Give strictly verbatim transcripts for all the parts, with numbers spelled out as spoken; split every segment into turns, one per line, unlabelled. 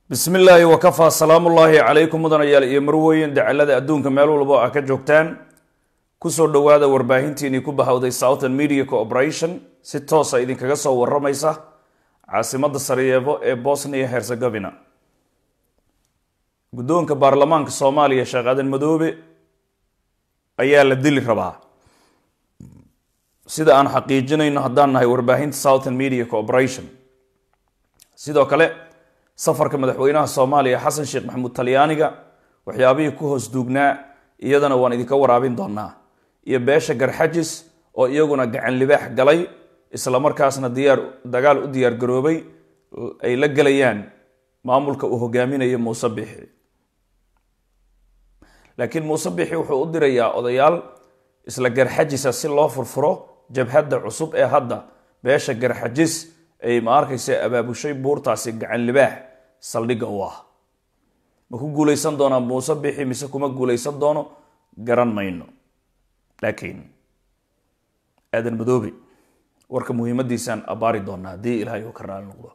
بسم الله وكفى سلام الله عليكم مدن يال iyo marweyn dacalada adduunka meel walba ah ka joogtaan ku soo dhawaada warbaahintiina ku bahawday Southern Media Corporation si toos ah idin kaga soo waramaysa caasimada Sarajevo ee Bosnia Herzegovina guddoonka baarlamaanka Soomaaliya Sheekh Aadan Madoobe ayaa la dili rabaa sida aan xaqiijinayno haddaan nahay warbaahinta Southern Media Corporation sidoo kale safarka madaxweynaha Soomaaliya Xasan Sheekh Maxamuud Talyaaniga waxyaabihii ku hoos duugnaa iyadana waan idinka waraabin doonaa iyo beesha Garxajis oo iyaguna gacan libaax galay isla markaasna diyaar dagaal u diyaar garoobay ay la galayaan maamulka uu hogaaminayo Muuse Bixi laakiin Muuse Bixi wuxuu u dirayaa odayaal isla Garxajis si loo furfuro jabhadda cusub ee hadda beesha Garxajis ay ma arkaysa abaabushay buurtaasi gacan libaax saldhiga u ah ma ku guuleysan doona Muuse Bixi mise kuma guuleysan doono garan mayno laakiin Aadan Madoobe warka muhiimadiisan abaari doona hadii Ilaahay uu ka raali noqdo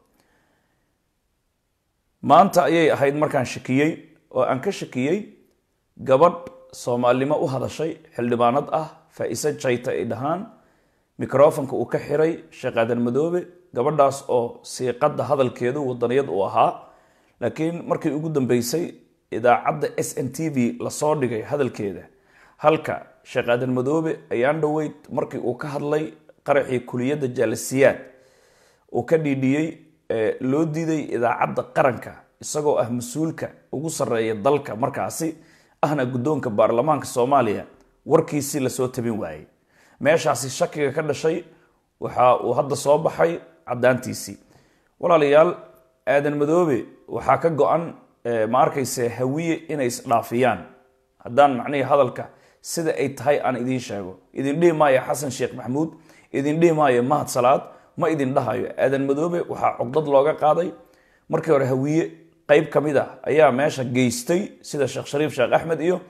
maanta ayay ahayd markaan shakiyay oo aan ka shakiyay gabadh Soomaalnimo u hadashay xildhibaanad ah Faaiisa Jayta ay dhahaan mikrofoonka uu ka xiray Sheekh Aadan Madoobe gabadhaas oo siiqada hadalkeedu wadaniyad u ahaa laakiin markii ugu dambeysay idaacadda S N T V la soo dhigay hadalkeeda halka Sheekh Aadan Madoobe ayaan dhaweyd markii uu ka hadlay qaraxii kuliyada jaalisiyaad oo ka dhidhiyay loo diiday idaacadda qaranka isagoo ah mas'uulka ugu sareeya dalka markaasi ahna guddoonka baarlamaanka Soomaaliya warkiisii la soo tabin waayay meeshaasi shakiga ka dhashay waxa uu hadda soo baxay cadaantiisi walaalayaal Aadan Madoobe waxa ka go'an ma arkayse hawiye inay isdhaafiyaan haddaan macnaheedu hadalka sida ay tahay aan idin sheego idin dhimaaya Xasan Sheekh Maxamuud idin dhimaaya Mahad Salaad ma idin dhahayo Aadan Madoobe waxa cogdad looga qaaday markii hore hawiye qayb kamid ah ayaa meesha geystay sida Sheekh Shariif Sheekh Axmed iyo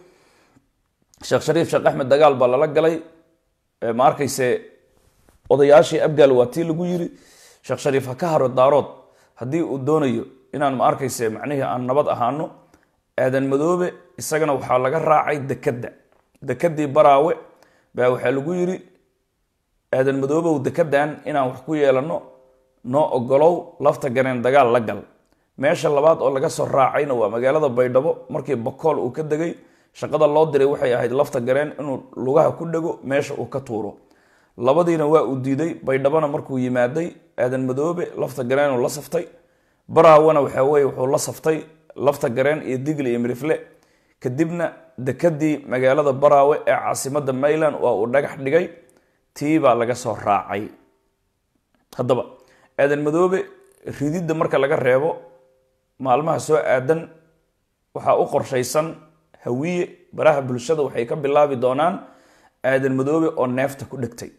Sheekh Shariif Sheekh Axmed dagaal baa la galay ma arkayse odayaashii abgaal waatii lagu yiri Sheekh Shariif ka haro daarood hadii uu doonayo inaan ma arkayse macnaheedu aan nabad ahaano Aadan Madoobe isagana waxa laga raacay dekada dekadii Baraawe baa waxa lagu yiri Aadan Madoobe uu dekadan inaan wax ku yeelano noo ogolow lafta gareen dagaal la gal meesha labaad oo laga soo raacayna waa magaalada Baydhabo markii Bakool uu ka dagay shaqada loo diray waxay ahayd lafta gareen inuu lugaha ku dhago meesha uu ka tuuro labadiina waa uu diiday Baydhabana markuu yimaaday Aadan Madoobe lafta gareen uu la saftay Baraawana waxa weey wuxuu la saftay lafta gareen iyo Digli iyo Mirifle kadibna dekadii magaalada Baraawe ee caasimadda Mayland waa uu dhagax dhigay tiiba laga soo raacay hadaba Aadan Madoobe ridida marka laga reebo maalmaha soo aadan waxa uu qorshaysan hawiye baraha bulshada waxay ka bilaabi doonaan Aadan Madoobe oo neefta ku dhigtay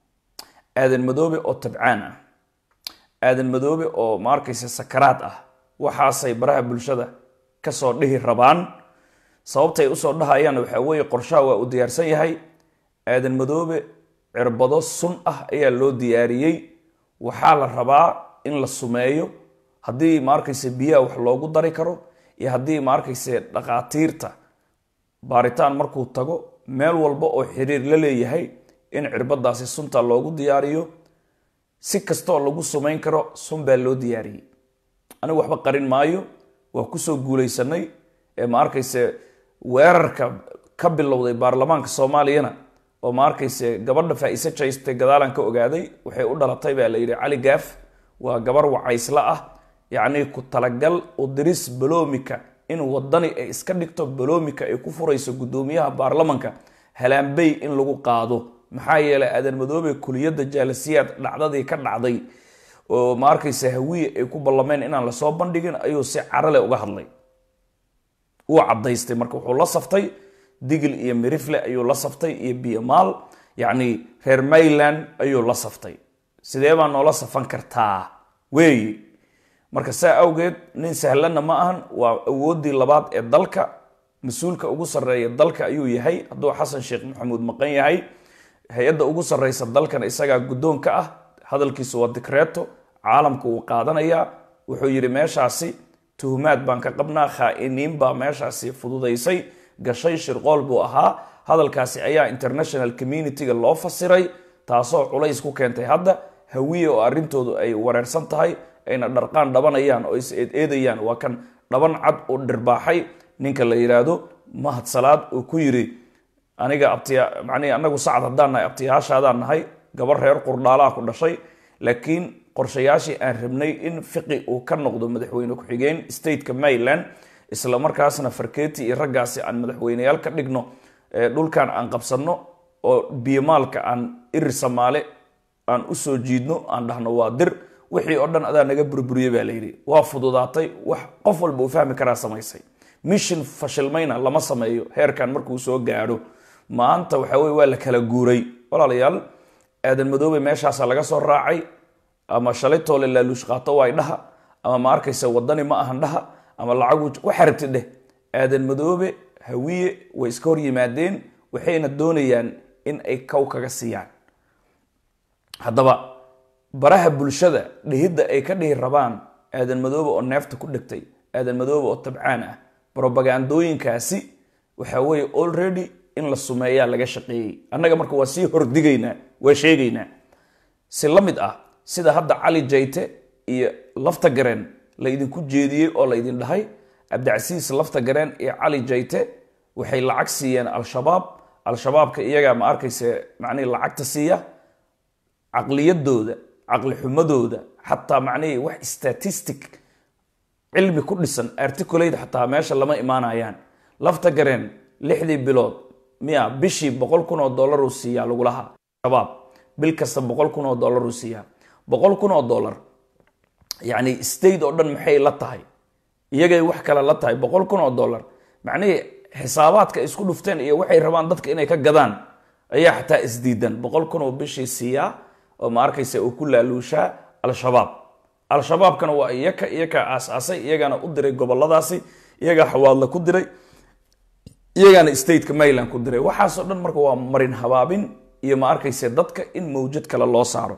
Aadan Madoobe oo tabcaan ah Aadan Madoobe oo markaysa sakaraad ah waxaasay baraha bulshada ka soo dhihi rabaan sababtay u soo dhahayaan waxa weey qorshaha waa u diyaarsan yahay Aadan Madoobe cirbado sun ah ayaa loo diyaariyay waxa la rabaa in la sumeeyo hadii markaysa biyaha wax loogu dari karo iyo hadii markaysa dhaqaatiirta baaritaan markuu tago meel walba oo xiriir la leeyahay in cirbadaasi sunta loogu diyaariyo si kasto lagu sumeyn karo sun baa loo diyaariyay anigu waxba qarin maayo waa ku soo guuleysanay ee ma arkayse weerarka ka bilowday baarlamaanka Soomaaliyana oo ma arkayse gabadha Faaiisa Jayta gadaalan ka ogaaday waxay u dhalatay baa la yiri Cali Gaaf waa gabar wacaysla ah yaani ku talagal u diris Baloomika in wadani ay iska dhigto Baloomika ay ku furayso gudoomiyaha baarlamaanka halaanbay in lagu qaado maxaa yeelay Aadan Madoobe kuliyada jaalisiyaad dhacdadii ka dhacday oo ma arkaysa hawiye ay ku ballameen inaan la soo bandhigin ayuu si carale uga hadlay uu cadaystay marka wuxuu la saftay Digil iyo Mirifle ayuu la saftay iyo Biyamal yaani reer Mayland ayuu la saftay sidee baa noola safan kartaa weey marka saa awgeed nin sahlanna ma ahan waa awoodii labaad ee dalka mas'uulka ugu sareeya dalka ayuu yahay hadduu Xasan Sheekh Maxamuud maqan yahay hay'adda ugu sareysa dalkan isaga guddoonka ah hadalkiisu waa dekreeto caalamku uu qaadanaya wuxuu yiri meeshaasi tuhumaad baan ka qabnaa, khaa'iniin baa meeshaasi fududaysay, gashay, shirqool buu ahaa. hadalkaasi ayaa international community-ga loo fasiray, taasoo culays ku keentay hadda hawiye oo arrintoodu ay wareersan tahay, ayna dharqaan dhabanayaan oo is eedeedayaan. waa kan dhaban cad oo dhirbaaxay ninka la yiraahdo Mahad Salaad oo ku yiri aniga abtiya macnii anagu sacad haddaan nahay abtiyaashaadaan nahay, gabar reer qurdhaalaha ku dhashay, laakiin qorshayaashii aan rabnay in fiqi uu ka noqdo madaxweyne ku-xigeen stateka Maryland, isla markaasna Farkeeti iyo raggaasi aan madaxweyneyaal ka dhigno, dhulkan aan qabsanno oo biyamaalka aan iri Soomaali aan u soo jiidno, aan dhahno waa dir, wixii oo dhan adaa naga burburiyay baa la yidhi. waa fududaatay, wax qof walba uu fahmi karaa samaysay. mission fashilmayna lama sameeyo heerkan markuu soo gaadho. maanta waxa weye waa la kala guuray walaalayaal. aadan madoobe meeshaasa laga soo raacay, ama shalay toole laaluush qaato waa dhaha, ama ma arkaysa wadani ma ahan dhaha, ama lacagu waxa rabti dheh. aadan madoobe hawiye way iska hor yimaadeen, waxayna doonayaan in ay kow kaga siiyaan. haddaba baraha bulshada dhihidda ay ka dhihi rabaan aadan madoobe oo neefta ku dhigtay, aadan madoobe oo tabcaan ah, propagandooyinkaasi waxa weeye already in la sumeeyaa laga shaqeeyey. annaga marka waa sii hordigaynaa, waa sheegaynaa. si la mid ah sida hadda Cali Jayte iyo Lafta Gareen la idinku jeediyey oo la idin dhahay Cabdicasiis Lafta Gareen iyo Cali Jayte waxay lacag siiyeen al-shabaab. al-shabaabka iyaga ma arkaysa macnii lacagta siiya, caqliyadooda, caqli xumadooda, xataa macnii wax statistic cilmi ku dhisan articulate xataa meesha lama imaanayaan. Lafta Gareen lixdii bilood miya bishii boqol kun oo dollar uu siiyaa lagu lahaa shabaab, bil kasta boqol kun oo dollar uu siiyaa. boqol kun oo dollar yacni state oo dhan maxay la tahay? iyagay wax kale la tahay. boqol kun oo dollar macnii xisaabaadka isku dhufteen iyo waxay rabaan dadka inay ka gadaan ayaa xataa isdiidan. boqol kun oo bishii siiyaa oo ma arkaysa uu ku laaluushaa al-shabaab. al-shabaabkana waa iyaka iyaka aasaasay, iyagana u diray goboladaasi, iyaga xawaadla ku diray, iyagana stateka Maryland ku diray. waxaasoo dhan marka waa marin habaabin iyo ma arkaysa dadka in mawjad kale loo saaro,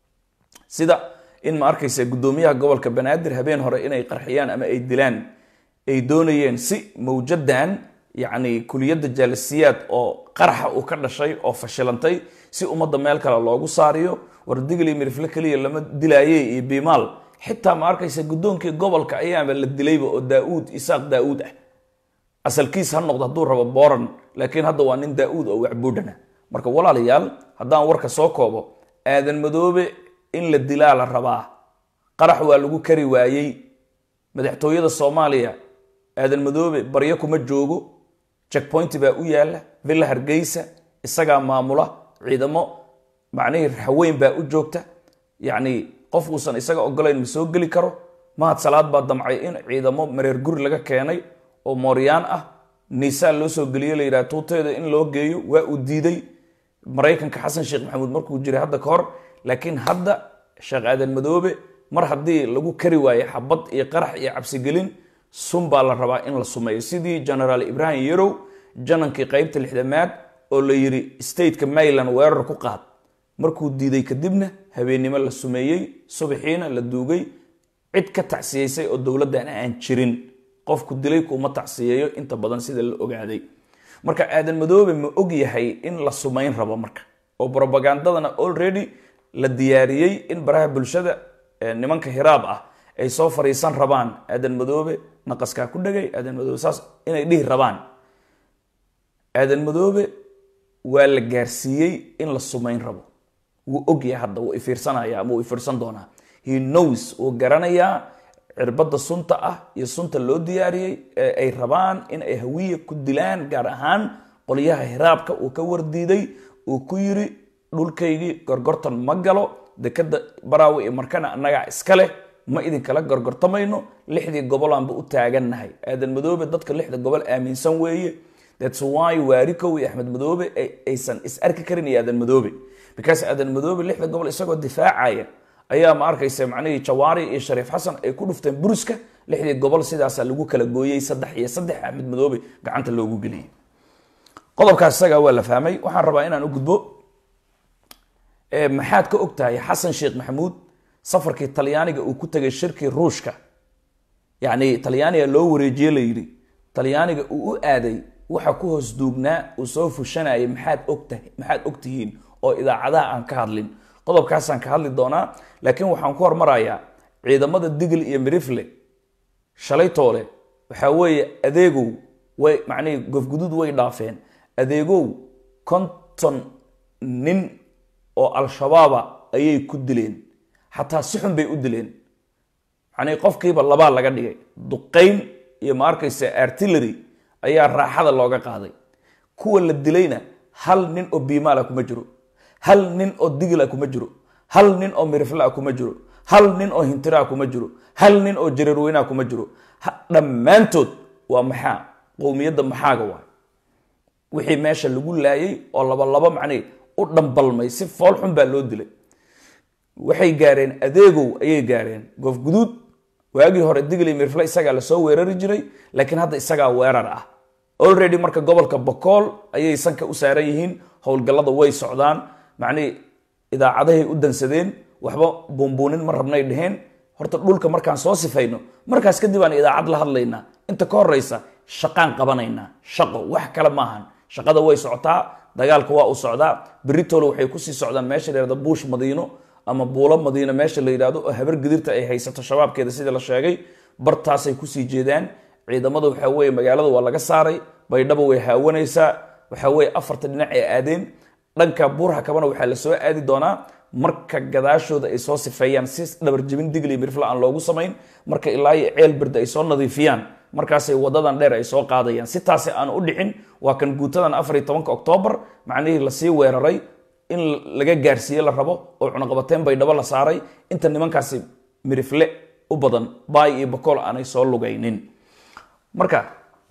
sida in ma arkaysa guddoomiyaha gobolka Banaadir habeen hore inay qarxiyaan ama ay dilaan ay doonayeen, si mawjadan yacni kuliyadda jaalisiyaad oo qarxa uu ka dhashay oo fashilantay, si ummadda meel kale loogu saariyo. wardigli mirifle kaliya lama dilaayay iyo biimaal, xitaa ma arkaysa guddoonkii gobolka ayaaba la dilayba oo Daa'uud Isaaq Daa'uud ah. asalkiis ha noqdo hadduu rabo Booran, laakiin hadda waa nin Daa'uud oo wacbuudhana. marka walaalayaal haddaan warka soo koobo, aadan madoobe in la dilaa la rabaa. qarax waa lagu kari waayey. madaxtooyada Soomaaliya aadan madoobe baryo kuma joogo, checkpoint baa u yaala, villa Hargeysa isagaa maamula, ciidamo macnihii haweyn baa u joogta, yacni qof uusan isaga ogolayn ma soo geli karo. Mahad Salaad baa damcay in ciidamo mareer guri laga keenay oo mooryaan ah, niisaan loo soo geliyey la yidhaha tuuteeda in loo geeyo, waa uu diiday Maraykanka Xasan Sheekh Maxamuud markuu jiray hadda ka hor. laakiin hadda Sheekh aadan madoobe mar haddii lagu kari waayo xabad iyo qarax iyo cabsigelin, sun baa la rabaa in la sumeeyo, sidii generaal Ibrahim Yarow janankii qaybta lixdamaad oo la yiri stateka Maryland weerar ku qaad, markuu diiday kadibna habeenimo la sumeeyey, subaxiina la duugay. cid ka tacsiyeysay oo dowladdan aan jirin, qofku dilay kuma tacsiyeeyo inta badan sida la ogaaday. marka aadan madoobe ma og yahay in la sumeyn rabo marka, oo propagandadana already la diyaariyey in baraha bulshada nimanka hiraab ah ay soo fariisan rabaan. aadan madoobe naqaskaa ku dhagay, aadan madoobe saas inay dhihi rabaan. aadan madoobe waa la gaarsiiyey in la sumeyn rabo, wuu og yahay hadda, wuu ifiirsanaya ama wuu ifiirsan doonaa. he knows, wuu garanayaa cirbadda sunta ah iyo sunta loo diyaariyey ee ay rabaan in ay hawiye ku dilaan, gaar ahaan qolyaha hiraabka uu ka wardiiday. uu ku yiri dhulkaygii gorgortan ma galo, dekada Baraawe iyo Markana annaga iska leh, ma idin kala gorgortamayno, lixdii gobolaanba u taagannahay. aadan madoobe dadka lixda gobol aaminsan weeye. that's why Waarikow iyo Axmed Madoobe aysan is arki karin iyo aadan madoobe, because aadan madoobe lixda gobol isagoo difaacaya ayaa ma arkaysa macnihii Jawaari iyo Shariif Xasan ay ku dhufteen buruska. lixdii gobol sidaasaa lagu kala gooyey, saddex iyo saddex Axmed Madoobe gacanta loogu geliyey. qodobkaas isaga waa la fahmay. waxaan rabaa inaan u gudbo, maxaad ka ogtahay Xasan Sheekh Maxamuud safarkii Talyaaniga uu ku tagay shirkii Ruushka yacni talyaaniga loo wareejiye la yidhi talyaaniga uu u aaday waxa ku hoos duugnaa uu soo fushanayay maxaad ogtahay maxaad ogtihiin oo idaacadaha aan ka hadlin qodobkaasaan ka hadli doonaa laakiin waxaan ku hormarayaa ciidamada digil iyo mirifle shalay toole waxaa weeye adeegow way macnihii gofguduud way dhaafeen adeegow konton nin oo al-shabaaba ayay ku dileen xataa si xun bay u dileen macnihii qofkiiba labaa laga dhigay duqayn iyo ma arkaysa artillery ayaa raaxada looga qaaday kuwa la dilayna hal nin oo biimaala kuma jiro hal nin oo digila kuma jiro hal nin oo mirifla kuma jiro hal nin oo hintira kuma jiro hal nin oo jareerweyna kuma jiro dhammaantood waa maxaa qowmiyadda maxaaga waa wixii meesha lagu laayay oo laba laba macnay u dhambalmay si fool xun baa loo dilay waxay gaareen adeegow ayay gaareen goof guduud waagii hore digli mirfla isagaa la soo weerari jiray laakiin hadda isagaa weerar ah already marka gobolka Bokool ayay sanka u saaran yihiin howlgallada way socdaan macnii idaacadahay u dansadeen waxba buunbuunin ma rabnay dheheen horta dhulka markaan soo sifayno markaas kadib aan idaacad la hadlaynaa inta ka horeysa shaqaan qabanaynaa shaqo wax kale maahan shaqada way socotaa dagaalka waa u socdaa Britol waxay ku sii socdaan meesha leerada Bush Madiino ama buulo Madiina meesha la yiraahdo oo habar gidirta ay haysato shabaabkeeda sida la sheegay bartaas ay ku sii jeedaan ciidamada waxa weeye magaalada waa laga saaray baydhabo way haawanaysaa waxa weeye afarta dhinac ee aadeen dhanka buurha kabana waxa la soo aadi doonaa marka gadaashooda ay soo sifeeyaan si dhabar jibin digli mirfla aan loogu sameyn marka ilaa ay ceel birda ay soo nadiifiyaan markaas ay wadadan dheer ay soo qaadayaan si taas aan u dhicin waa kan guutadan afar iyo tobanka October macnaheedu la sii weeraray in laga gaarsiyo la rabo oo cunaqabateen baydhabo la saaray inta nimankaasi mirifle u badan baay iyo Bokool aanay soo lugaynin marka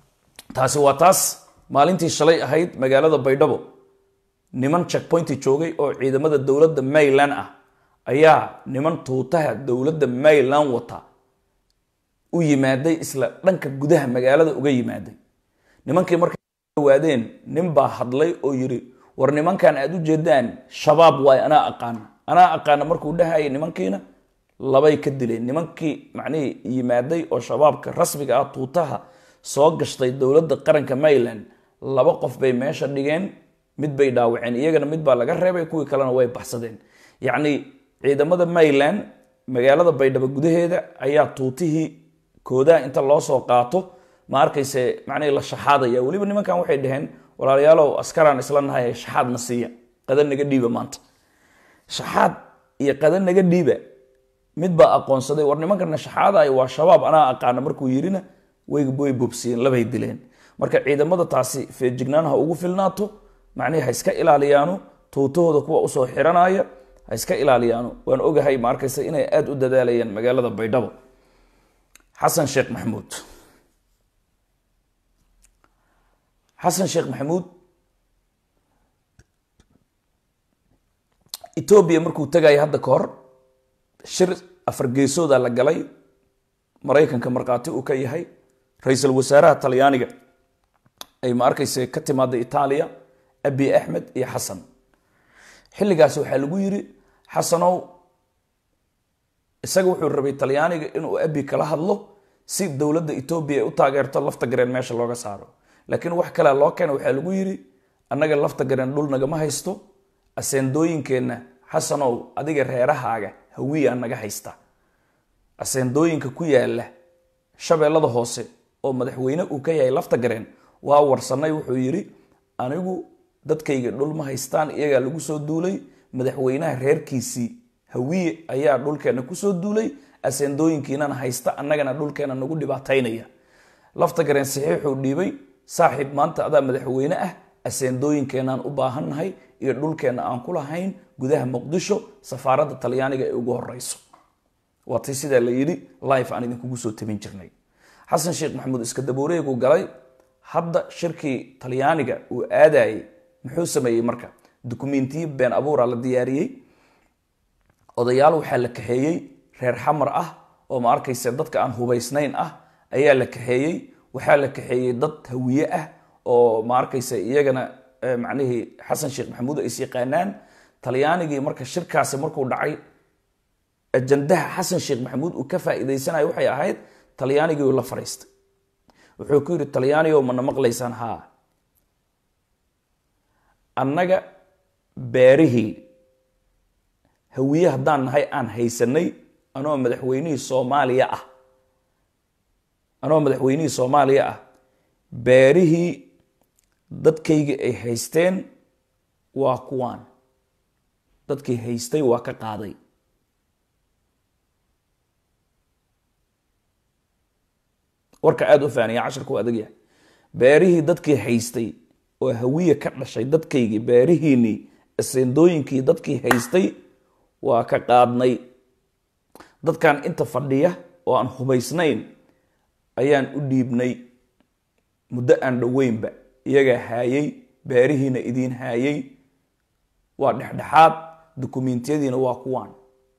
taasi waa taas maalintii shalay ahayd magaalada baydhabo niman checkpoint joogay oo ciidamada dawladda Maryland ah ayaa niman tuutaha dawladda Maryland wata u yimaaday isla dhanka gudaha magaalada uga yimaaday nimankii markay waadeen nin baa hadlay oo yiri war nimankan aad u jeedaan shabaab way ana aqaan ana aqaan markuu dhahay nimankiina labay ka dileen nimankii macnii yimaaday oo shabaabka rasmiga ah tuutaha soo gashtay dawladda qaranka Maryland laba qof bay meesha dhigeen mid bay dhaawaceen iyagana mid baa laga reebay kuwii kalena way baxsadeen yacni ciidamada Maryland magaalada baydhabo gudaheeda ayaa tuutihii kooda inta loo soo qaato ma arkayse macnii la shaxaadaya waliba nimankan waxay dhaheen walaalayaalow askaraan isla nahay shaxaad nasiya qadan naga dhiiba maanta shaxaad iyo qadan naga dhiiba mid baa aqoonsaday war nimankan shaxaada ay waa shabaab ana aqaan markuu yirina way boy bobsiin labay dileen marka ciidamada taasi feejignaanaha ugu filnaato macnii ha iska ilaaliyaano tuutahooda kuwa u soo xiranaya ha iska ilaaliyaano waan ogahay ma arkaysa inay aad u dadaalayaan magaalada baydhabo xasan sheekh maxamuud xasan sheekh maxamuud Ethiopia markuu tagay hadda ka hor shir afar geesooda la galay Mareykanka marqaati uu ka yahay ra'iisul wasaaraha Talyaaniga ay ma arkaysa ka timaada Itaaliya Abiy Ahmed iyo Xasan xilligaas waxa lagu yiri Xasanow isagu wuxuu rabay Talyaaniga inuu Abiy kala hadlo si dawladda Ethiopia u taageerto lafta gareen meesha looga saaro laakiin wax kale loo keenay waxa lagu yiri annaga lafta gareen dhul naga ma haysto aseendooyinkeena Xasanow adiga reerahaaga hawiya naga haysta aseendooyinka ku yaala shabeellada hoose oo madaxweyne uu ka yahay lafta gareen waa warsanay wuxuu yiri anigu dadkayga dhul ma haystaan iyaga lagu soo duulay madaxweynaha reerkiisii hawiye ayaa dhulkeena ku soo duulay aseendooyinkiina haysta annagana dhulkeena nagu dhibaataynaya lafta gareen saxiixu dhiibay saaxiib maanta adaa madaxweyne ah aseendooyinkeenaan u baahannahay iyo dhulkeena aan ku lahayn gudaha Muqdisho safaaradda Talyaaniga ee ugu horeyso waati sida la yiri live aan idinku soo tabin jirnay xasan sheekh maxamuud iska dabooreygu galay hadda shirkii Talyaaniga uu aaday muxuu sameeyay marka dokumentiyo been abuur la diyaariyay odayaal waxa la kaxeeyay reer xamar ah oo ma arkaysa dadka aan hubaysnayn ah ayaa la kaxeeyay waxa la kaxeeyay dad hawiye ah oo ma arkaysa iyagana macnaheedu xasan sheekh maxamuud ay yaqaanaan Talyaanigii marka shirkaasi markuu dhacay ajandaha xasan sheekh maxamuud uu ka faa'iideysanayo waxay ahayd talyaanigii la fariistay wuxuu ku yiri talyaaniga ma maqlaysaan ha annaga beerihii hawiye haddaan nahay aan haysanay anoo madaxweynihii Soomaaliya ah anoo madaxweynihii Soomaaliya ah beerihii dadkayga ay haysteen waa kuwaan dadkii haystay waa ka qaaday warka aad u faaniya casharku adag yahay beerihii dadkii haystay oo hawiye ka dhashay dadkayga beerihiini aseendooyinkii dadkii haystay waa ka qaadnay dadkan inta fadhiya oo aan hubaysnayn ayaan u dhiibnay muddo aan dhaweynba iyaga haayay beerihiina idin haayay waa dhexdhexaad dukumeentiyadiina waa kuwaan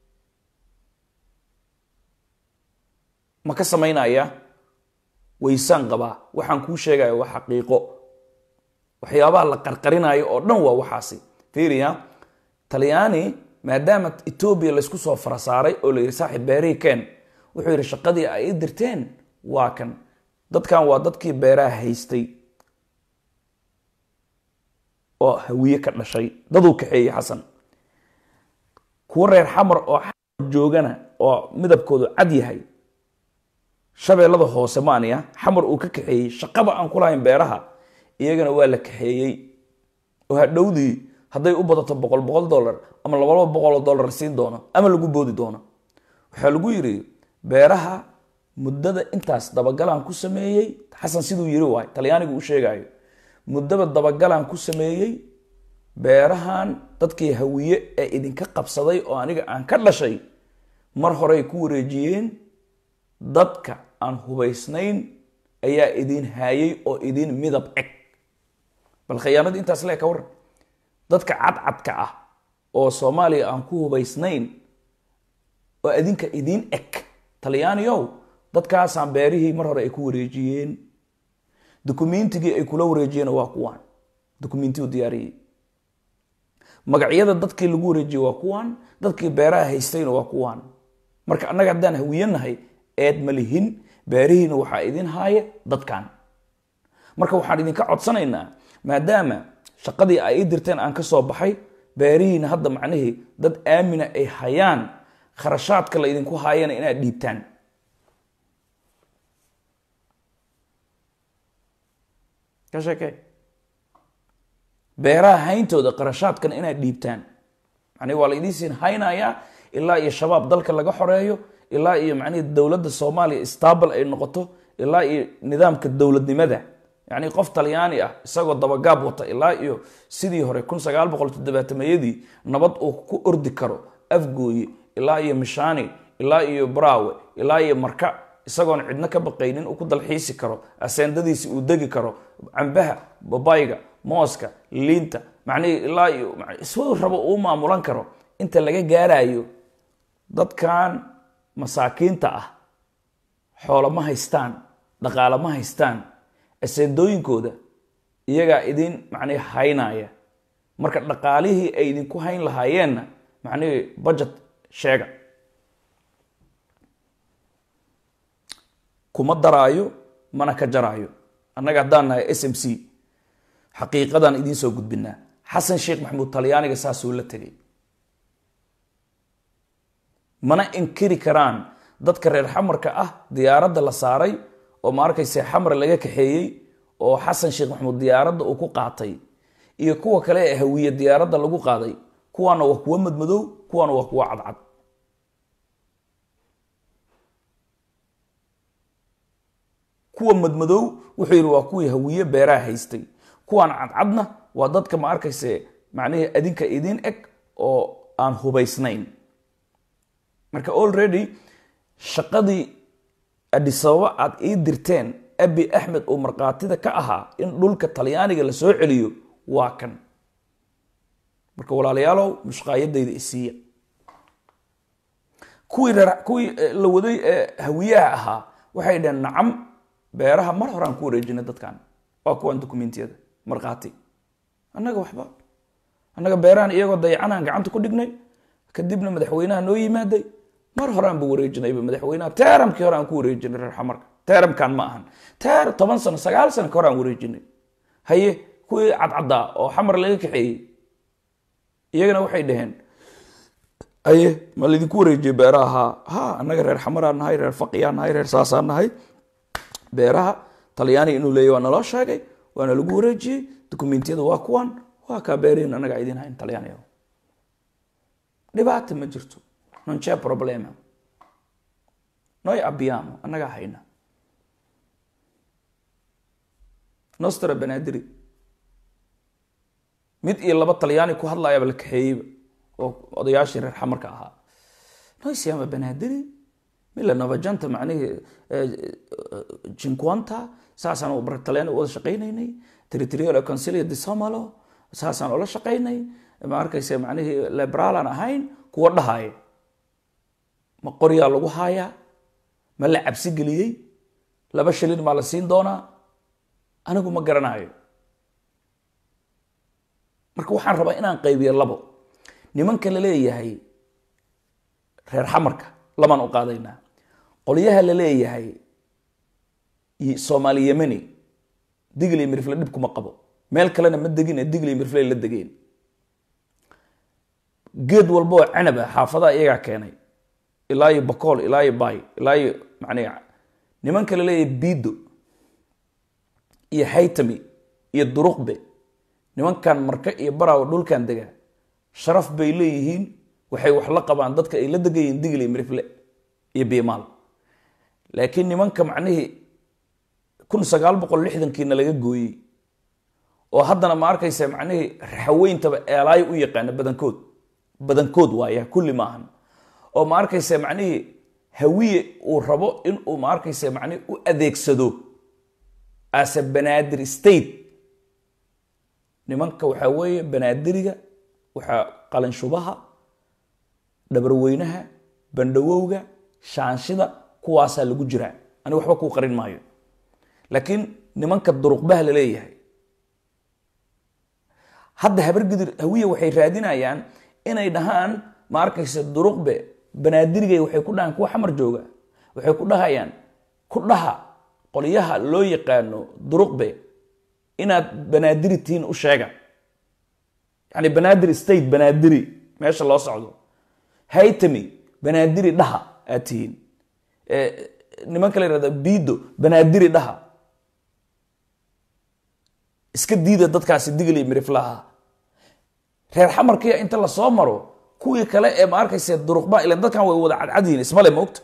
ma ka samaynaya waysaan qabaa waxaan kuu sheegaya waa xaqiiqo waxyaabaha la qarqarinayo oo dhan waa waxaasi fiiriya talyaani maadaama Ethiopia la isku soo farasaaray oo la yiri saaxiib beerihii keen wuxuu yiri shaqadii ay dirteen waa kan dadkan waa dadkii beeraha haystay oo hawiye ka dhashay daduu kaxeeyay xasan kuwa reer xamar oo joogana oo midabkoodu cad yahay shabeellada hoose maaniya xamar uu ka kaxeeyay shaqaba aan ku lahayn beeraha iyagana waa la kaxeeyay oo hadhowdii hadday u badato boqol boqol dollar ama laba boqol dollar siin doono ama lagu boodi doono waxa lagu yiri beeraha muddada intaas dabagalaan ku sameeyay xasan siduu yiri waay talyaanigu u sheegayo muddaba dabagalaan ku sameeyay beerahan dadkii hawiye ee idinka qabsaday oo aniga aan ka dhashay mar hore ay ku wareejiyeen dadka aan hubaysnayn ayaa idin haayay oo idin midab eg bal khiyaanada intaas leeka war dadka cadcadka ah oo Soomaaliya aan ku hubaysnayn oo idinka idin eg talyaaniyow dadkaas aan beerihii mar hore ay ku wareejiyeen dukumeentigi ay kula wareejiyeen waa kuwaan dukumeenti u diyaariyay magacyada dadkii lagu wareejiyay waa kuwaan dadkii beeraha haystayna waa kuwaan marka annaga hadaan hawiyanahay eed malihin beerihiina waxa idin haaya dadkan marka waxaan idinka codsanaynaa maadaama shaqadii ay dirteen aan ka soo baxay beerihiina hadda macnaheedu dad aamina ay hayaan kharashaadka la idinku haayana inaad dhiibtaan ka sheekay beeraha hayntooda qarashaadkan inaad dhiibtaan yani waa la idin siin haynaya ilaa iyo shabaab dalka laga xoreeyo ilaa iyo macnaheedu dawladda Soomaaliya stable ay noqoto ilaa iyo nidaamka dawladnimada يعني قف طلياني اه isagoo dabagaab wata ilaa iyo sidii hore kun sagaal boqol toddobaatan-yadii nabad uu ku ordi karo afgooyi ilaa iyo mishaani ilaa iyo braawe ilaa iyo marka isagoon cidna ka baqaynin uu ku dalxiisi karo aseendadiisi uu degi karo cambaha babayga mooska liinta macnii ilaa iyo isoo rabo uu maamulan karo inta laga gaarayo dadkan masaakiinta ah xoolo ma haystaan dhaqaale ma haystaan aseendooyinkooda iyaga idin macnii haynaya marka dhaqaalihii ay idin ku hayn lahaayeenna macnii budget sheega kuma daraayo mana ka jaraayo annaga haddaan nahay S M C xaqiiqadan idin soo gudbinaa xasan sheekh maxamuud talyaaniga saasuu la tegay mana inkiri karaan dadka reer xamarka ah diyaaradda la saaray oo ma arkaysa xamar laga kaxeeyay oo xasan sheekh maxamuud diyaaradda uu ku qaatay iyo kuwa kale ee hawiye diyaaradda lagu qaaday kuwana waa kuwa madmadow kuwana waa kuwa cadcad kuwa madmadow wuxuu yiri waa kuwii hawiye beeraha haystay kuwan cadcadna waa dadka ma arkaysa macnaheedu adinka idin eg oo aan hubaysnayn marka already shaqadii Addis Ababa aad ii dirteen Abi Ahmed oo marqaatida ka ahaa in dhulka Talyaaniga la soo celiyo waa kan marka walaalayaalow mushqaayadayda isiya kuwii kuwii la waday hawiyaha ahaa waxay dhaheen nacam beeraha mar horaan ku wareejinay dadkan waa kuwan dukumeentiyada marqaati annaga waxba annaga beerahan iyagoo dayacanaan gacanta ku dhignay kadibna madaxweynaha noo yimaaday mar hore aan buu wareejinay madaxweynaha teeramkii hore aan ku wareejinay reer xamarka teeramkan ma ahan teer toban sano sagaal sano ka hore aan wareejinay haye kuwii cadcaddaa oo xamar laga kaxeeyey iyagana waxay dhaheen aye ma laydinku wareejiyey beeraha ha annaga reer xamaraan nahay reer faqiyaan nahay reer saasaan nahay beeraha talyaani inuu leeyahy waa naloo sheegay waana lagu wareejiyey dukumentiyada waa kuwan waa kaa beerihin annaga idin hayn talyaaniga dhibaata ma jirto non c'è problema noi abbiamo annaga hayna nostra banadiri mid iyo laba talyaani ku hadlaayaba la kaxeeyeyba oo odayaashii reer xamarka ahaa noi siamo banadiri mila novajanta macnihii cinquanta saasaan bar talyaani wada shaqaynaynay territorial consilia di somalo saasaan ula shaqaynay ma arkaysa macnihii liberaalaan ahayn kuwa dhahaaya ma qoryaa lagu haayaa ma la cabsi geliyey laba shilin maa la siin doonaa anigu ma garanayo marka waxaan rabaa inaan qaybiyo labo nimanka la leeyahay reer xamarka lamaan u qaadaynaa qolyaha la leeyahay soomaali yemeni digli mirfle dhib kuma qabo meel kalena ma degin digli mirfle la degeen geed walbo canaba xaafadaha iyagaa keenay ilaa iyo bakool ilaa iyo bay ilaa iyo macnaa nimanka la leeyahay biido iyo haytami iyo duruqbe nimankan marka iyo baraawo dhulkan dega sharaf bay leeyihiin waxay wax la qabaan dadka ay la degayiin digli mirfle iyo biimaal laakiin nimanka macnihii kun sagaal boqol lixdankiina laga gooyey oo haddana ma arkaysa macnihii raxaweyntaba eelaayo u yaqaana badankood badankood waaya kulli maahan oo ma arkaysa macnihii hawiye uu rabo inuu ma arkaysa macnihii u adeegsado asa banaadir state nimanka waxaa weeye banaadiriga waxaa qalanshubaha dhabarweynaha bandhawowga shaanshida kuwaasaa lagu jiraa ani waxba kuu qarin maayo laakiin nimanka duruqbaha la leeyahay hadda habargidir hawiye waxay raadinayaan inay dhahaan ma arkaysa duruqbe banaadirigay waxay ku dhahaan kuwa xamar jooga waxay ku dhahayaan ku dhaha qolyaha loo yaqaano duruqbe inaad banaadiri tihiin u sheega yani banaadir state banaadiri meesha loo socdo haytami banaadiri dhaha aad tihiin nimanka la yihahda biido banaadiri dhaha iska diida dadkaasi digli miriflaha reer xamarkiya inta la soo maro kuwii kale ee ma arkaysa duruqba ilan dadkan way wada cadcadiin ismale moogta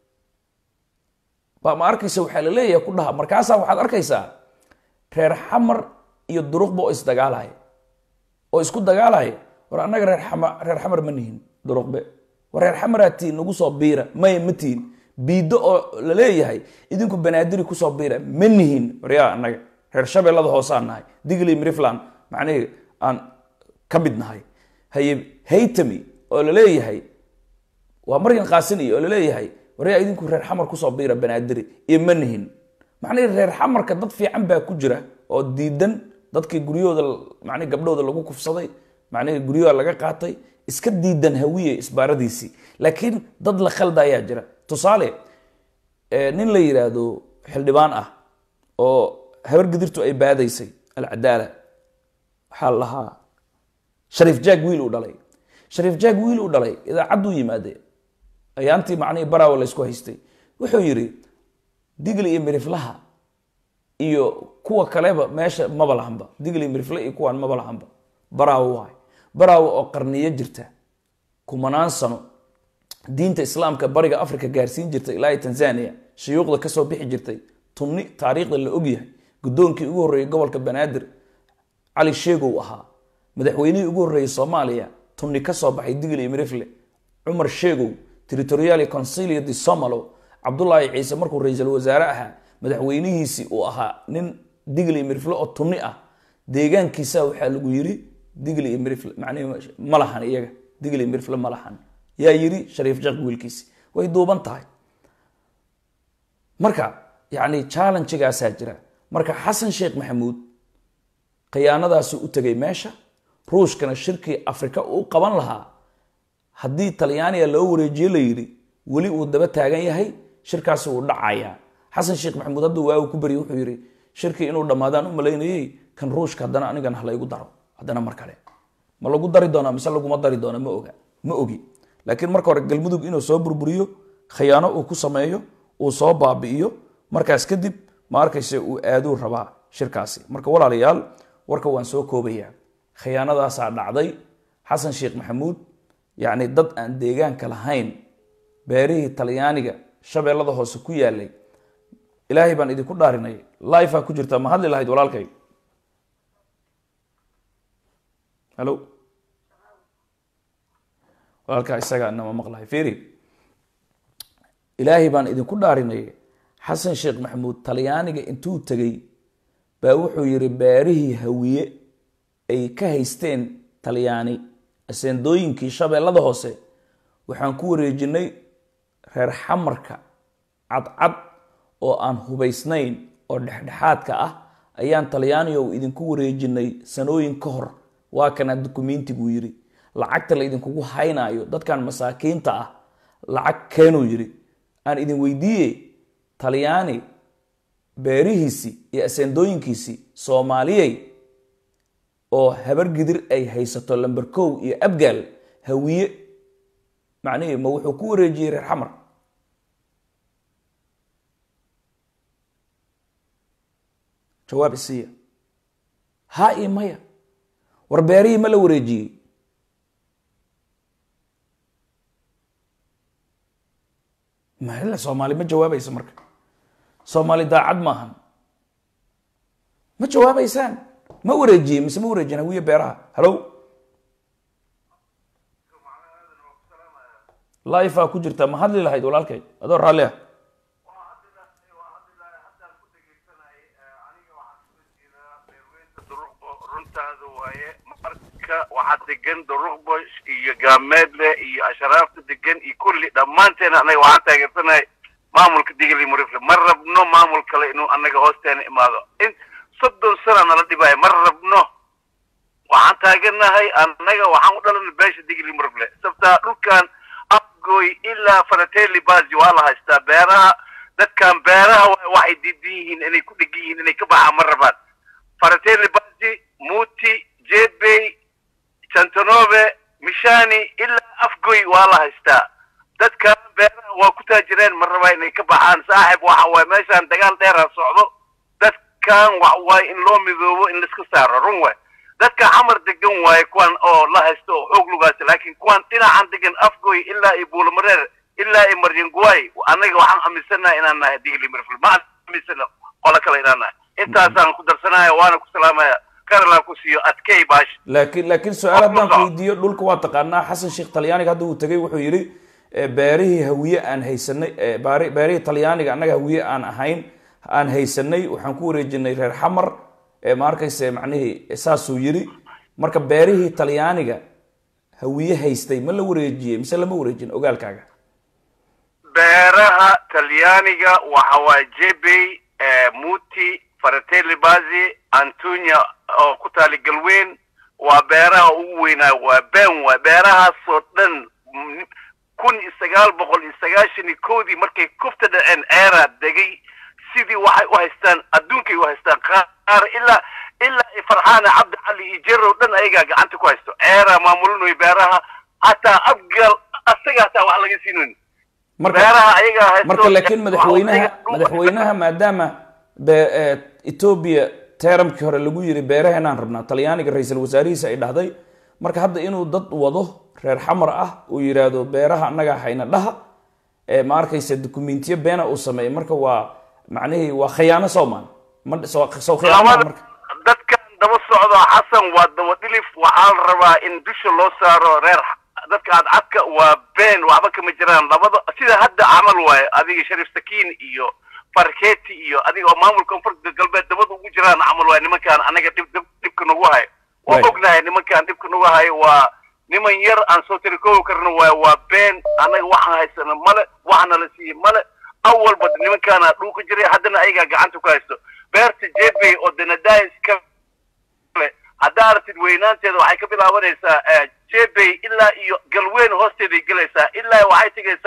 ba ma arkaysa waxaa la leeyahay ku dhaha markaasaa waxaad arkaysaa reer xamar iyo duruqba oo isdagaalaya oo isku dagaalaya war annaga reer xamar reer xamar ma nihin duruqbe war reer xamaraa tiin nagu soo biira maya ma tiin biido oo la leeyahay idinku banaadiri kusoo biira ma nihin waryaa annaga reer shabeellada hoosaan nahay digli mirifland macnihii aan ka mid nahay haye haytami oo la leeyahay waa maryan qaasini oo la leeyahay waryaa idinku reer xamar kusoo biira banaadiri iyo ma nihin macnihii reer xamarka dad fiican baa ku jira oo diidan dadkii guryahooda macnihi gabdhooda lagu kufsaday macnihii guryahooda laga qaatay iska diidan hawiye isbaaradiisii laakiin dad la khalda ayaa jira tusaale nin la yiraahdo xildhibaan ah oo habar gidirtu ay baadaysay alcadaala waxaa lahaa shariif jaag wiil uu dhalay shariif jaag wiil uu dhalay idaacaddu yimaade ayaantii macnihii baraawo la isku haystay wuxuu yidhi digli iyo miriflaha iyo kuwa kaleba meesha maba lahanba digli mirifle iyo kuwaan maba lahanba baraawo waay baraawo oo qarniyo jirta kumanaan sano diinta islaamka bariga africa gaarsiin jirtay ilaa tanzania shuyuuqda kasoo bixi jirtay tunni taariikhda la ogyahay guddoonkii ugu horreeyey gobolka banaadir cali sheegow ahaa madaxweynihii ugu horreeyey soomaaliya tunni kasoo baxay digli iyo mirifle cumar sheegow territorial consilia di somalo cabdullaahi ciise markuu ra-iisul wasaare ahaa madaxweynihiisii uu ahaa nin digli iyo mirifle oo tunni ah deegaankiisa waxaa lagu yiri digli iyo mirifle macnihi ma lahan iyaga digli iyo mirifle ma lahan yaa yiri shariif jaq wiilkiisi way duuban tahay marka yani challenge-gaasaa jira marka xasan sheekh maxamuud khiyaanadaasi u tegay meesha ruushkana shirkii afrika uu qaban lahaa haddii talyaaniga loo wareejiye la yidhi ولي ودبا تاغان yahay shirkaas uu dhacaya xasan sheekh maxamuud hadda waa uu ku bari wuxuu yiri shirkii inuu dhamaadaan u maleynayay kan ruushka hadana anigan hala igu daro hadana mar kale ma lagu dari doona mise lagu ma dari doona ma oga ma ogi laakiin marka hore galmudug inuu soo burburiyo khiyaano uu ku sameeyo uu soo baabi'iyo markaas kadib ma arkayse uu aad u rabaa shirkaasi marka walaalayaal warka waan soo koobaya khiyaanadaas dhacday xasan sheekh maxamuud yaani dad aan deegaanka lahayn beerihii talyaaniga shabeellada hoose ku yaalay ilaahay baan idinku dhaarinay live ku jirta ma hadli lahayd walaalkay hello walaalka isaga anama maqlahay fiiri ilaahay baan idinku dhaarinay xasan sheekh maxamuud talyaaniga intuu tagay baa wuxuu yiri beerihii hawiye ay ka haysteen talyaani aseendooyinkii shabeellada hoose waxaan ku wareejinay reer xamarka cadcad oo aan hubaysnayn oo dhexdhexaadka ah ayaan talyaaniga u idinku wareejinay sanooyin ka hor waa kana dukumeentigu yiri lacagta la idinku haynaayo dadkan masaakiinta ah lacag keenuu yiri aan idin weydiiyay talyaani beerihiisi iyo aseendooyinkiisi Soomaaliyay oo habar gidir ay haysato lambar kow iyo abgaal hawiye macnaheedu ma wuxuu ku wareejiyay reer xamar jawaab isiya ha imaya war beerihi ma la wareejiyay ma la Soomaali ma jawaabaysa marka Soomaali daacad maahan ma jawaabaysaan ma wareejiyay mise ma wareejina hawiye beeraha hello live ku jirta ma hadli lahayd walaalkay adoo raali ah
waxaad degan duruqbosh iyo gaameedle iyo ashraafta degan iyo kulli dhammaanteena anaga waxaan taageersanahay maamulka digli murifle ma rabno maamul kale inuu anaga hoosteena imaado in soddon sano nala dhibaayo ma rabno waxaan taageernahay anaga waxaan u dhalanay beesha digli murifle sabtaa dhulkan afgoy ilaa Faratelli Bazi waa la haystaa beeraha dadkan beeraha waxay diidan yihiin inay ku dhigan yihiin inay ka baxaan ma rabaan Faratelli Bazi Muti Jebey Santonove Mishani illa afgoy waa la haystaa dadka beeraha waa ku taajireen mar raba inay ka baxaan saaxib waxa way meeshan dagaal dheer ah socdo dadkan wax way in loo midoobo in la iska saaro run way dadka xamar degan way kuwan oo la haysto xoog lugaas laakiin kuwan dhinacan degan afgoy illa ay buulmareer illa ay marjinguway anaga waxaan amisanahay inaan nahay digli mirfil ma amisana qola kale inaan nahay intaasaan ku darsanahay waana ku salaamaya karla ku siiyo adkay baash
laakiin laakiin su'aal haddaan weydiiyo dhulka waa taqaanaa xasan sheekh talyaaniga hadda uu tagay wuxuu yiri beerihii hawiye aan haysanay beerihii talyaaniga annaga hawiye aan ahayn aan haysanay waxaan ku wareejinay reer xamar ee ma arkayse macnaheedu saasuu yiri marka beerihii talyaaniga hawiye haystay ma la wareejiyay mise lama wareejin ogaalkaaga
beeraha talyaaniga waxa waa Jebey Muti Faratelli Bazi Antunya oo ku taali galweyn waa beeraha ugu weynaa waa been waa beeraha soo dhan kun iyo sagaal boqol iyo sagaashan iyo kow markay kufta dhaceen era degay sidii waxay u haystaan adduunkay u haystaan qaar illa illa Farxaan Cabdi Ali iyo Jero dhan ayaga gacanta ku haysto era maamulnooy beeraha hatta abgal asaga taa wax laga siinin
marka beeraha ayaga haysto marka laakiin madaxweynaha madaxweynaha maadaama Ethiopia teeramkii hore lagu yiri beeraheena rabnaa talyaaniga ra'iisul wasaarihiisa ay dhahday marka hadda inuu dad wado reer xamar ah uu yiraahdo beeraha anaga hayna dhaha ee ma arkaysa dokumentiyo beena uu sameeyay marka waa macnaheedu waa khiyaano Soomaan ma soo soo khiyaano marka
dadkan daba socdo xasan waa daba dilif waxa la rabaa in dusha loo saaro reer dadka aad cadka waa been waxba kama jiraan labada sida hadda amal waay adiga Sharif Sakiin iyo Farkeeti iyo adiga oo maamulka koonfurta galbeed dabada ugu jiraan amal waay nimankan anaga dib dibka nagu hay oo ognahay nimankan dibka nagu hay waa niman yar aan soo tirikoow karno waa waa been anaga waxaan haysana male waxana la siiyay male awal bad nimankan dhulka jiray haddana ayaga gacanta ku haysto beerta Jebey oo danadays ka hadaartid weynaanteeda waxay ka bilaabanaysaa Jebey ilaa iyo galweyn hoosteeda galaysaa ilaa waxay tagaysaa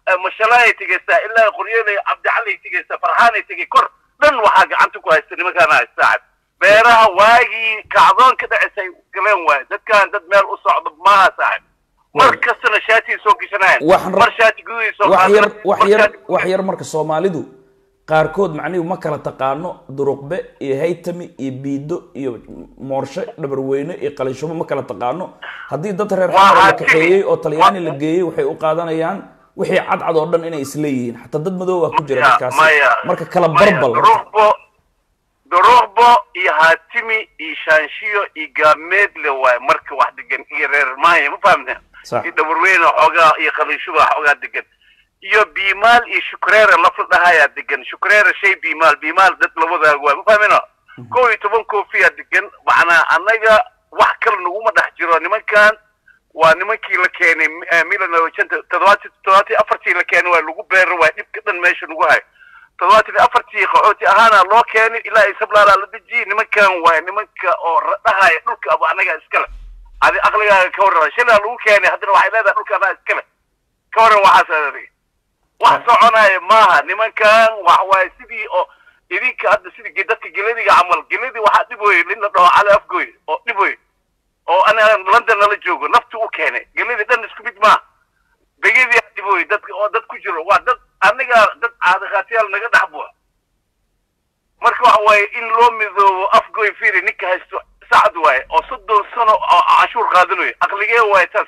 mashalaay tigaysaa ilaa qoryeelay cabdicali tigaysaa farxaanay tigay kor dhan waxaa gacanta ku haysta nimankaana haysta saaxib beeraha waagii kacdoon ka dhacisay galeen waay dadkan dad meel u socdo maaha saaxib mar kastana shaatii soo gashanayaan mar shaati gudihiisa soo
wax yar wax yar wax yar marka Soomaalidu qaarkood macnihiisu ma kala taqaano duruqbe iyo haytami iyo biido iyo moorshe dhabarweyne iyo qalishumo ma kala taqaano haddii dad reer xamar la kaxeeyay oo Talyaani la geeyay waxay u qaadanayaan wixii cadcad oo dhan inay isleeyihiin xataa dad madow ah ku jira dadkaas marka kala barbal
duruqbo duruqbo iyo hatimi iyo shaanshiyo iyo gaameed le waay marka wax degan iyo reer maaya ma fahamteen iyo dhabarweyne xogaa iyo qalishuba xogaa degan iyo biimaal iyo shukreera lafla dhahayaa degan shukreera shay biimaal biimaal dad la wadaago waa ma fahmino kow iyo toban koofiyaa degan macnaa annaga wax kale naguma dhex jiro nimankan waa nimankii la keenay milan toddobaati toddobaati afartii la keenay waa lagu beero waa dhibka dhan meesha lagu hayo toddobaati afartii qaxooti ahaana loo keenay ilaa ay sablaalaa la dejiyey nimankan waa nimanka oo dhahaya dhulka aba annaga iskale adi aqligaaga ka warraba shalaa lagu keenay haddana waxay leedahay dhulka annaga iskale ka warran waxaas adiga wax soconaya maaha nimankan wax waay sidii oo idinka hadda sidii dadka geladiga camal geladi waxaa dhib weeye nin la dhaho cali afgoy oo dhib weeye oo ana london nala joogo naftu u keenay geladi dhan isku mid maaha begedii dhib weeye dadka oo dad ku jiro waa dad aniga dad caadaqaatiyaal naga dhex buuxa marka waxa waaye in loo midoobo afgoy fiiri ninka haysto sacad waaye oo soddon sano oo cashuur qaadanayo aqligee waaye taas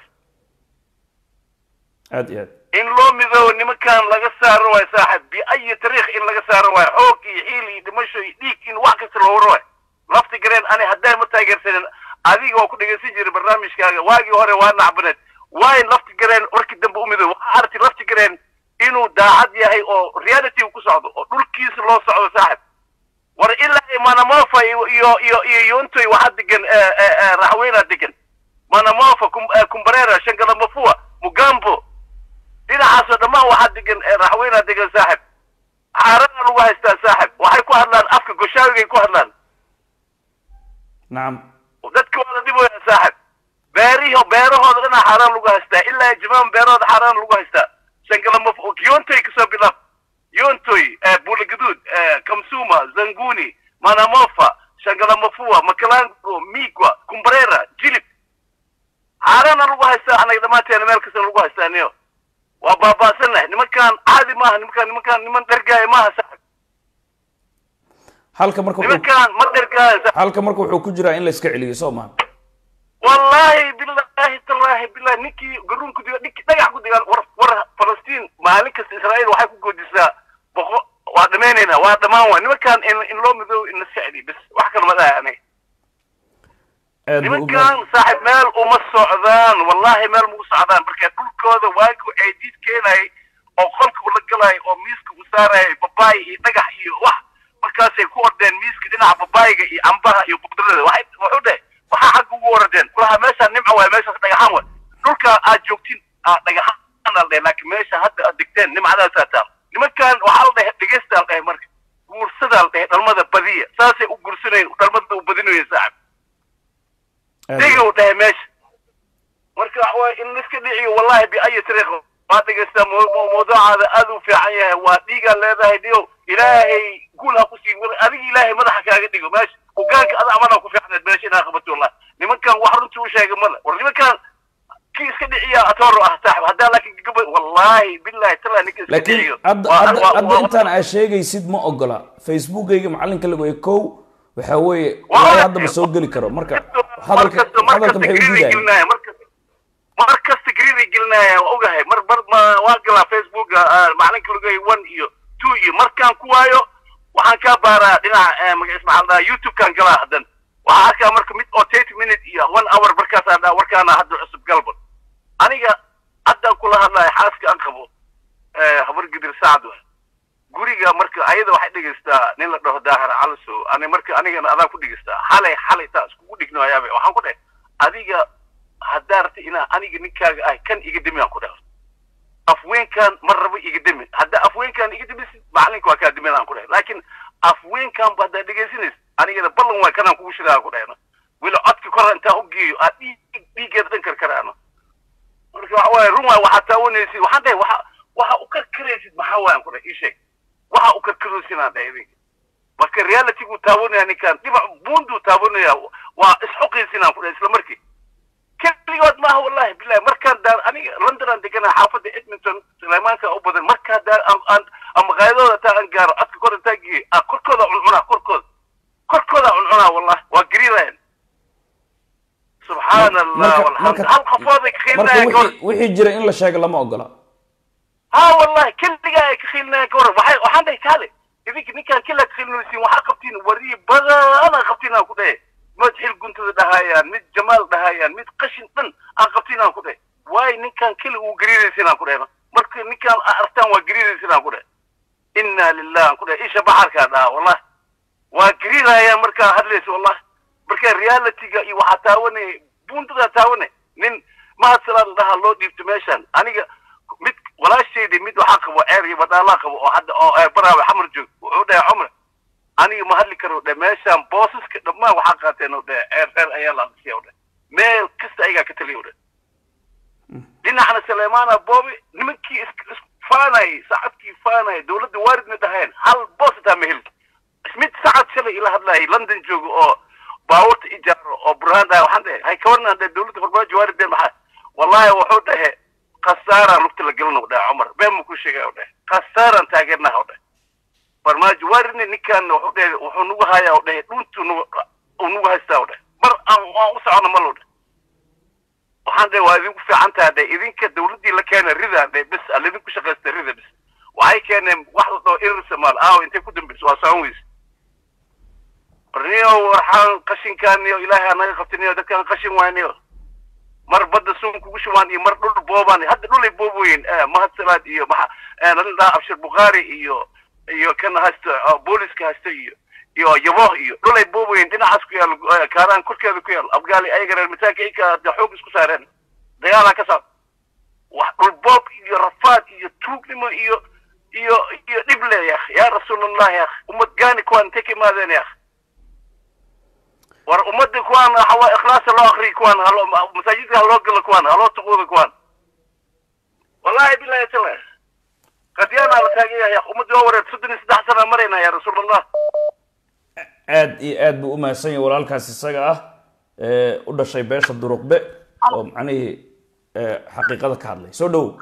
aad iyo aad
in loo midoobo nimankan laga saaro waay saaxib biayi tariikh in laga saaro waay xoog iyo xiil iyo dhimasho iyo dhiig in wax kasta loo waro waay lafti gareen ani hadday ma taageersanin adiga oo ku dhegeysan jiray barnaamijkaaga waagii hore waa nacbaneed waa in lafti gareen warkii dambe u midoobo waxaa arti lafti gareen inuu daacad yahay oo reality ku socdo oo dhulkiisa loo socdo saaxib war ilaa manamofa iyo iyo iyo yontoy waxaa degan raxweynaa degan manamofa kumbareera shangalamafua mugambo dhinacaasoo dhammaan waxaa degan raxweynaa degan saaxib xaarana lagu haystaa saaxib waxay ku hadlaan afka goshaawigay ku hadlaan
nacam
dadka waa la dhib waya saaxib beeriho beerahooda dhanaa xaaraan lagu haystaa ilaa jamaan beerahooda xaaraan lagu haystaa shangalamaf yontoy kasoo bilaab yontoy buulagaduud kamsuma zanguni manamofa shangalamafua makalango migwa kumbareera jilib xaaraana lagu haystaa anaga dhammaanteena meel kasta lagu haystaa niyo waa baaba'sanahay nimankan caadi maaha nimankan nimankan niman dhergaaya maaha saaxib
halka marka
nimankan ma dhergaaya
halka marka wuxuu ku jiraa in la iska celiyo soo maaha
wallahi billahi tallahi billahi ninkii garuunku diga ninkii dhagax ku digaan war war falastiin maalin kasta israa'iil waxay ku goodisaa boqo waa dhammaynaynaa waa dhammaan waa nimankan in in loo midoobo in la iska celiyo bis wax kale ma dhahay aniga nimankan saaxib meel uma socdaan wallahi meel ma u socdaan marka dhulkooda waagi waxay diid keenayay oo qolka ula galay oo miiska u saarayay babaay iyo dhagax iyo wax markaasay ku ordeen miiska dhinaca babaayiga iyo cambaha iyo qudrada waxay wuxuu dhahay waxaa xagga ugu waradeen kulaha meeshaan nimco waay meeshaas dhagaxaan waay dhulka aad joogtiin dhagaxaan al dhahay laakiin meesha hadda aad degteen nimcadaasaa taal nimankan waxaa la dhahay dhegeysta al dhahay marka guursada al dhahay dhalmada badiya saasay u guursanayn dhalmada u badinayeen saaxib ديجو ده ماشي مركز إن نسك ديجو والله بأي طريقة ما تجسم موضوع هذا أذو في عينه وديجا لا ده ديو إلهي قولها قصي أبي إلهي ما ضحك على ديجو ماشي وقالك أنا أمانة وكفي إحنا ماشي أنا خبرت والله لمن كان واحد شو شيء قبل ولمن كان كيس كده إياه أتورو أحتاح هذا لكن قبل والله بالله ترى نكيس
لكن أد أد أد أنت أنا أشياء يصير ما أقوله فيسبوك يجي معلن كله يكو وحوي والله هذا بسوق لي كرو مركز
مركز مركز تقريري قلنا مركز مركز تقريري قلنا وأوجه مر برض ما واقع فيسبوك معلن كله جاي واحد يو اثنين يو مركان كوايو وحن كبارة دنا ما اسمه هذا يوتيوب كان قلا هذا وحكى مركز مية أو ثلاثين minute يا one hour بركاس هذا وركانا هذا عصب قلبه أنا جا أدى كل هذا حاسك أنقبه خبر قدر ساعده guriga marka ayada waxay dhigaystaa nin la dhaho daahir calaso ani marka anigana adaa ku dhigaystaa xalay xalay taa iskugu dhigno ayaabe waxaan ku dhahay adiga hadaarta ina aniga ninkaaga ah kan iga dimiyaan ku dhahay afweenkan mar rabo iga dimi hadda afweenkan iga dimis macalinka waa kaa diminaan ku dhahay laakiin afweenkan ba haddaa dhegaysanaysa anigana ballan waay kanaan kugu shidaa ku dhahayna weli codka kor intaa u geeyo aad dhiig dhiigeeda dhan kar karaano marka waxa waaye run waay waxaa taawanaysid waxaan dhahay waxa waxa u karkaraysid maxaa waan ku dhahay ii sheeg waxa u karkaraysinaa dhahay marka reality gu taabanaya ninkan dhibac bundu taabanaya waa isxuqaysinaa ku dhahay isla markii keligood maaha wallahi billahi markaan daar aniga london aan deganaa xaafadda edmonton suleymaanka u badan markaa daar aan ama qaydooda taa aan gaaro codka kor intaa geeyey ah korkooda cuncunaa korkooda korkooda cuncunaa wallahi waa gariirayaan subxaan allah walxamd hal qafooday ka khiilnaya
wixii jira in la sheego lama ogola
ها والله كل جاي كخيلنا كورة وحي وحنا يكالي يبيك نكان كلها كخيلنا سين وحقبتين وري بغا أنا قبتينا كده ما تحيل كنت دهايان مت جمال دهايان مت قشن طن أقبتينا كده واي نكان كل وقرير سينا كده مرك نكان أرتان وقرير سينا كده إنا لله كده إيش بحر كذا والله وقرير يا مركا هدلس والله مركا ريالتي جاي وحتاوني بونتو تاوني من ما هتصل ده اللود ديفتميشن أنا mid walaasheedii mid waxa qabo ceeri wadaala qabo oo hadda oo baraawe xamar joog wuxuu dhahay cumar aniga ma hadli karo dhameeshan boosaska dhammaan waxa qaateen oo dhahay ceer ceer ayaa la dhisiyo dhahay meel kasta ayaga ka taliyo dhahay dhinacna Suleymaana boobi nimankii is faanay saacadkii faanay dawladda waaridna dhahayn hal boos taa mehel mid saacad shalay ila hadlay London joogo oo baawurta ijaaro oo buraanda waxaan dhahay hay ka warnaa dawladda farmaajo waarideen maxaa wallahi wuxuu dhahay قصارا لقت لقلنا وده عمر بين مكو شيء وده قصارا تاجرنا وده برماج وارني نكان وده وحنوها يا وده دونت ونوها استوده بر أو وسعنا ملوده وحنا وهذه في عنتها ده إذن كدولتي لكان الرضا ده بس اللي ذيك شغلة الرضا بس وهاي كان واحد ضو إرس مال أو أنت كنت بس واسعويس برنيو ورحان قشين كان يو إلهي أنا خفتني وده كان قشين وانيو مر بد سون كوشواني مر دول بوباني هاد دول بوبوين اه ما هتصلاد iyo ma انا لا ابشر بخاري iyo iyo kan hasta booliska hasta iyo iyo yabo iyo dul booboyin dinacaas ku yaal kaaraan korkeeda ku yaal afgaali ay garan mitaanka ka xoog isku saareen dagaal ka soo wax dul boob iyo rafaad iyo tuugnimo iyo iyo iyo dhible ya ya rasuulullah ya ummad gaani kuwan take maadeen ya war ummadda kuwan hawa ikhlaas loo akhri kuwan halo masaajidka loo gal kuwan halo tuqood kuwan wallahi billahi ta'ala qadiyana la taagaya ya ummadda wareed saddex sano marayna ya rasuulullah
aad iyo aad buu u maasan yahay walaalkaas isaga ah ee u dhashay beesha duruqbe oo macnaheedu ee xaqiiqada ka hadlay soo dhaw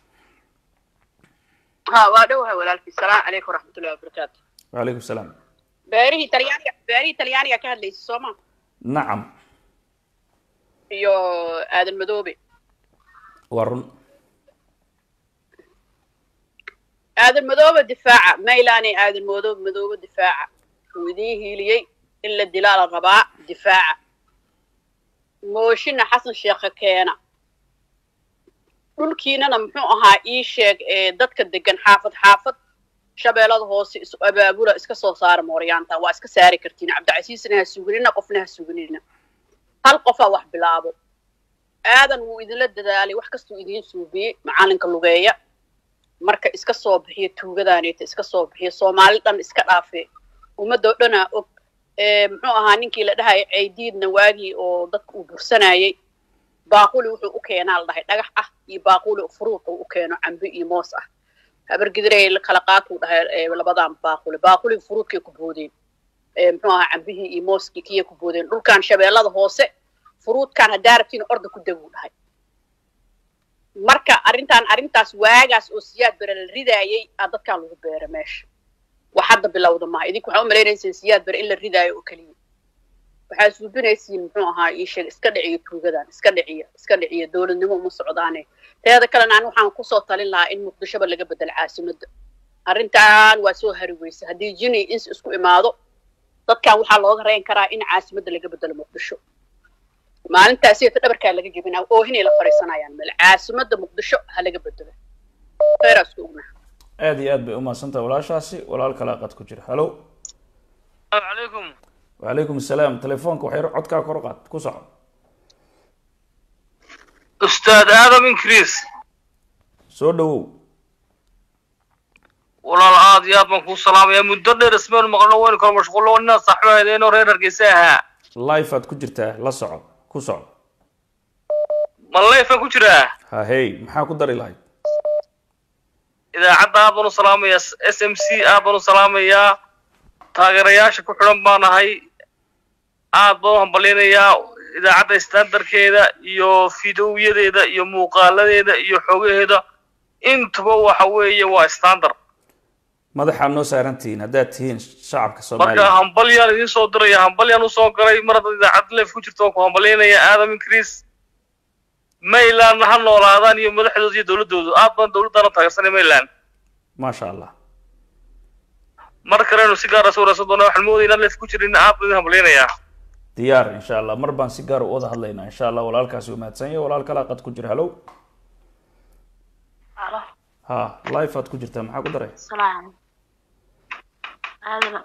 ha waa dhawahay walaalkii salaam alaykum rahmatullahi wa barakatuh
wa alaykum salaam
باري إيطالياني باري إيطالياني كهاد لي الصومة
نعم
يو هذا المذوبي
ورن
هذا المذوب الدفاع ميلاني هذا المذوب مذوب الدفاع وديه لي إلا الدلالة الرباع دفاع موشنا حسن شيخ كينا كل كينا نمحوها إيشيك دتك الدقن حافظ حافظ shabeelada hoose isu abaabula iska soo saar mooryaanta waa iska saari kartiin Cabdicasiisna ha suuginina qofna ha suuginina hal qof wax bilaabo aadan uu idin la dadaalay wax kasto idin suubiyay macallinka lugeeya marka iska soo bixiyo tuugadaanayta iska soo bixiyo Soomaali dhan iska dhaafay ummadda dhana og ee muxuu ahaa ninkii la dhahay Ciidiidna waagi oo dadku u bursanayay baaquli wuxuu u keenaa la dhahay dhagax ah iyo baaquli furuuq u keeno cambi iyo moos ah habar gidiray la kala qaato dhahay labadan baaquli baaquli furuudkii ku boodeen ee muxuu ahaa cambihi iyo mooski kiye ku boodeen dhulkan shabeelada hoose furuudkan hadaartiin orda ku dagu dhahay marka arintan arintaas waagaas oo siyaad beral ridaayay dadkan lagu beero meesha waxada bilowda ma idinku waxa u maleynaysan siyaad ber in la ridaayo oo kaliya waxa suubinaysiin muxuu ahaa ii sheeg iska dhiciyo tuugadan iska dhiciyo iska dhiciyo dawladnimo uma socdaanay teeda kalena aan waxaan ku soo talin lahaa in muqdisho laga bedel caasimada arintan waa soo hari weysay hadii jini ins isku imaado dadkan waxa looga reen karaa in caasimada laga bedelo muqdisho maalintaas ee dhabarka laga jibinaa oo hinay la fariisanayaan meel caasimada muqdisho ha laga bedelo khayraas ku ogna
aad iyo aad bay u maasantahay walaashaasi walaal kala qad ku jira hello
السلام عليكم
وعليكم السلام تليفونك وحير عدك كرقات كوسع
أستاذ آدم إنكريس
سودو
والله العاضيات من كل سلام يا مدرب اسمه المغلوين كانوا مشغولون الناس صحوا هذين ورينا رقيساها
لايفات كجرته لا صعب كوسع
ما اللايف كجراه
ها هي maxaa ku dari lahayd
idaacadda aad baan u salaamayaa s m c aad baan u salaamayaa taageerayaasha ku xidhan baan ahay aad baan u hambalinayaa idaacadda standardkeeda iyo fiidowyadeeda iyo muuqaaladeeda iyo xogaheeda intuba waxa weeye waa standard
madaxa noo saarantiin haddaad tihiin shacabka Soomaaliya
marka hambalyaan idin soo diraya hambalyaan u soo galay mar hadda idaacad leef ku jirto ku hambalinaya aadam increase Mayland ha noolaadaan iyo madaxdooda iyo dawladoodu aad baan dawladana taageersanay Mayland
ma sha Allah
mar kale inuu si gaar ah soo raasado waxaan moodaynaa leef ku jirin aad baan hambalinaya
diyaar insha Allah mar baan si gaar u wada hadlaynaa insha Allah walaalkaasi u mahadsan yahay walaal kala qad ku jira hello
Hello.
ha live aad ku jirtaa maxaa ku daray
Salaam. هذا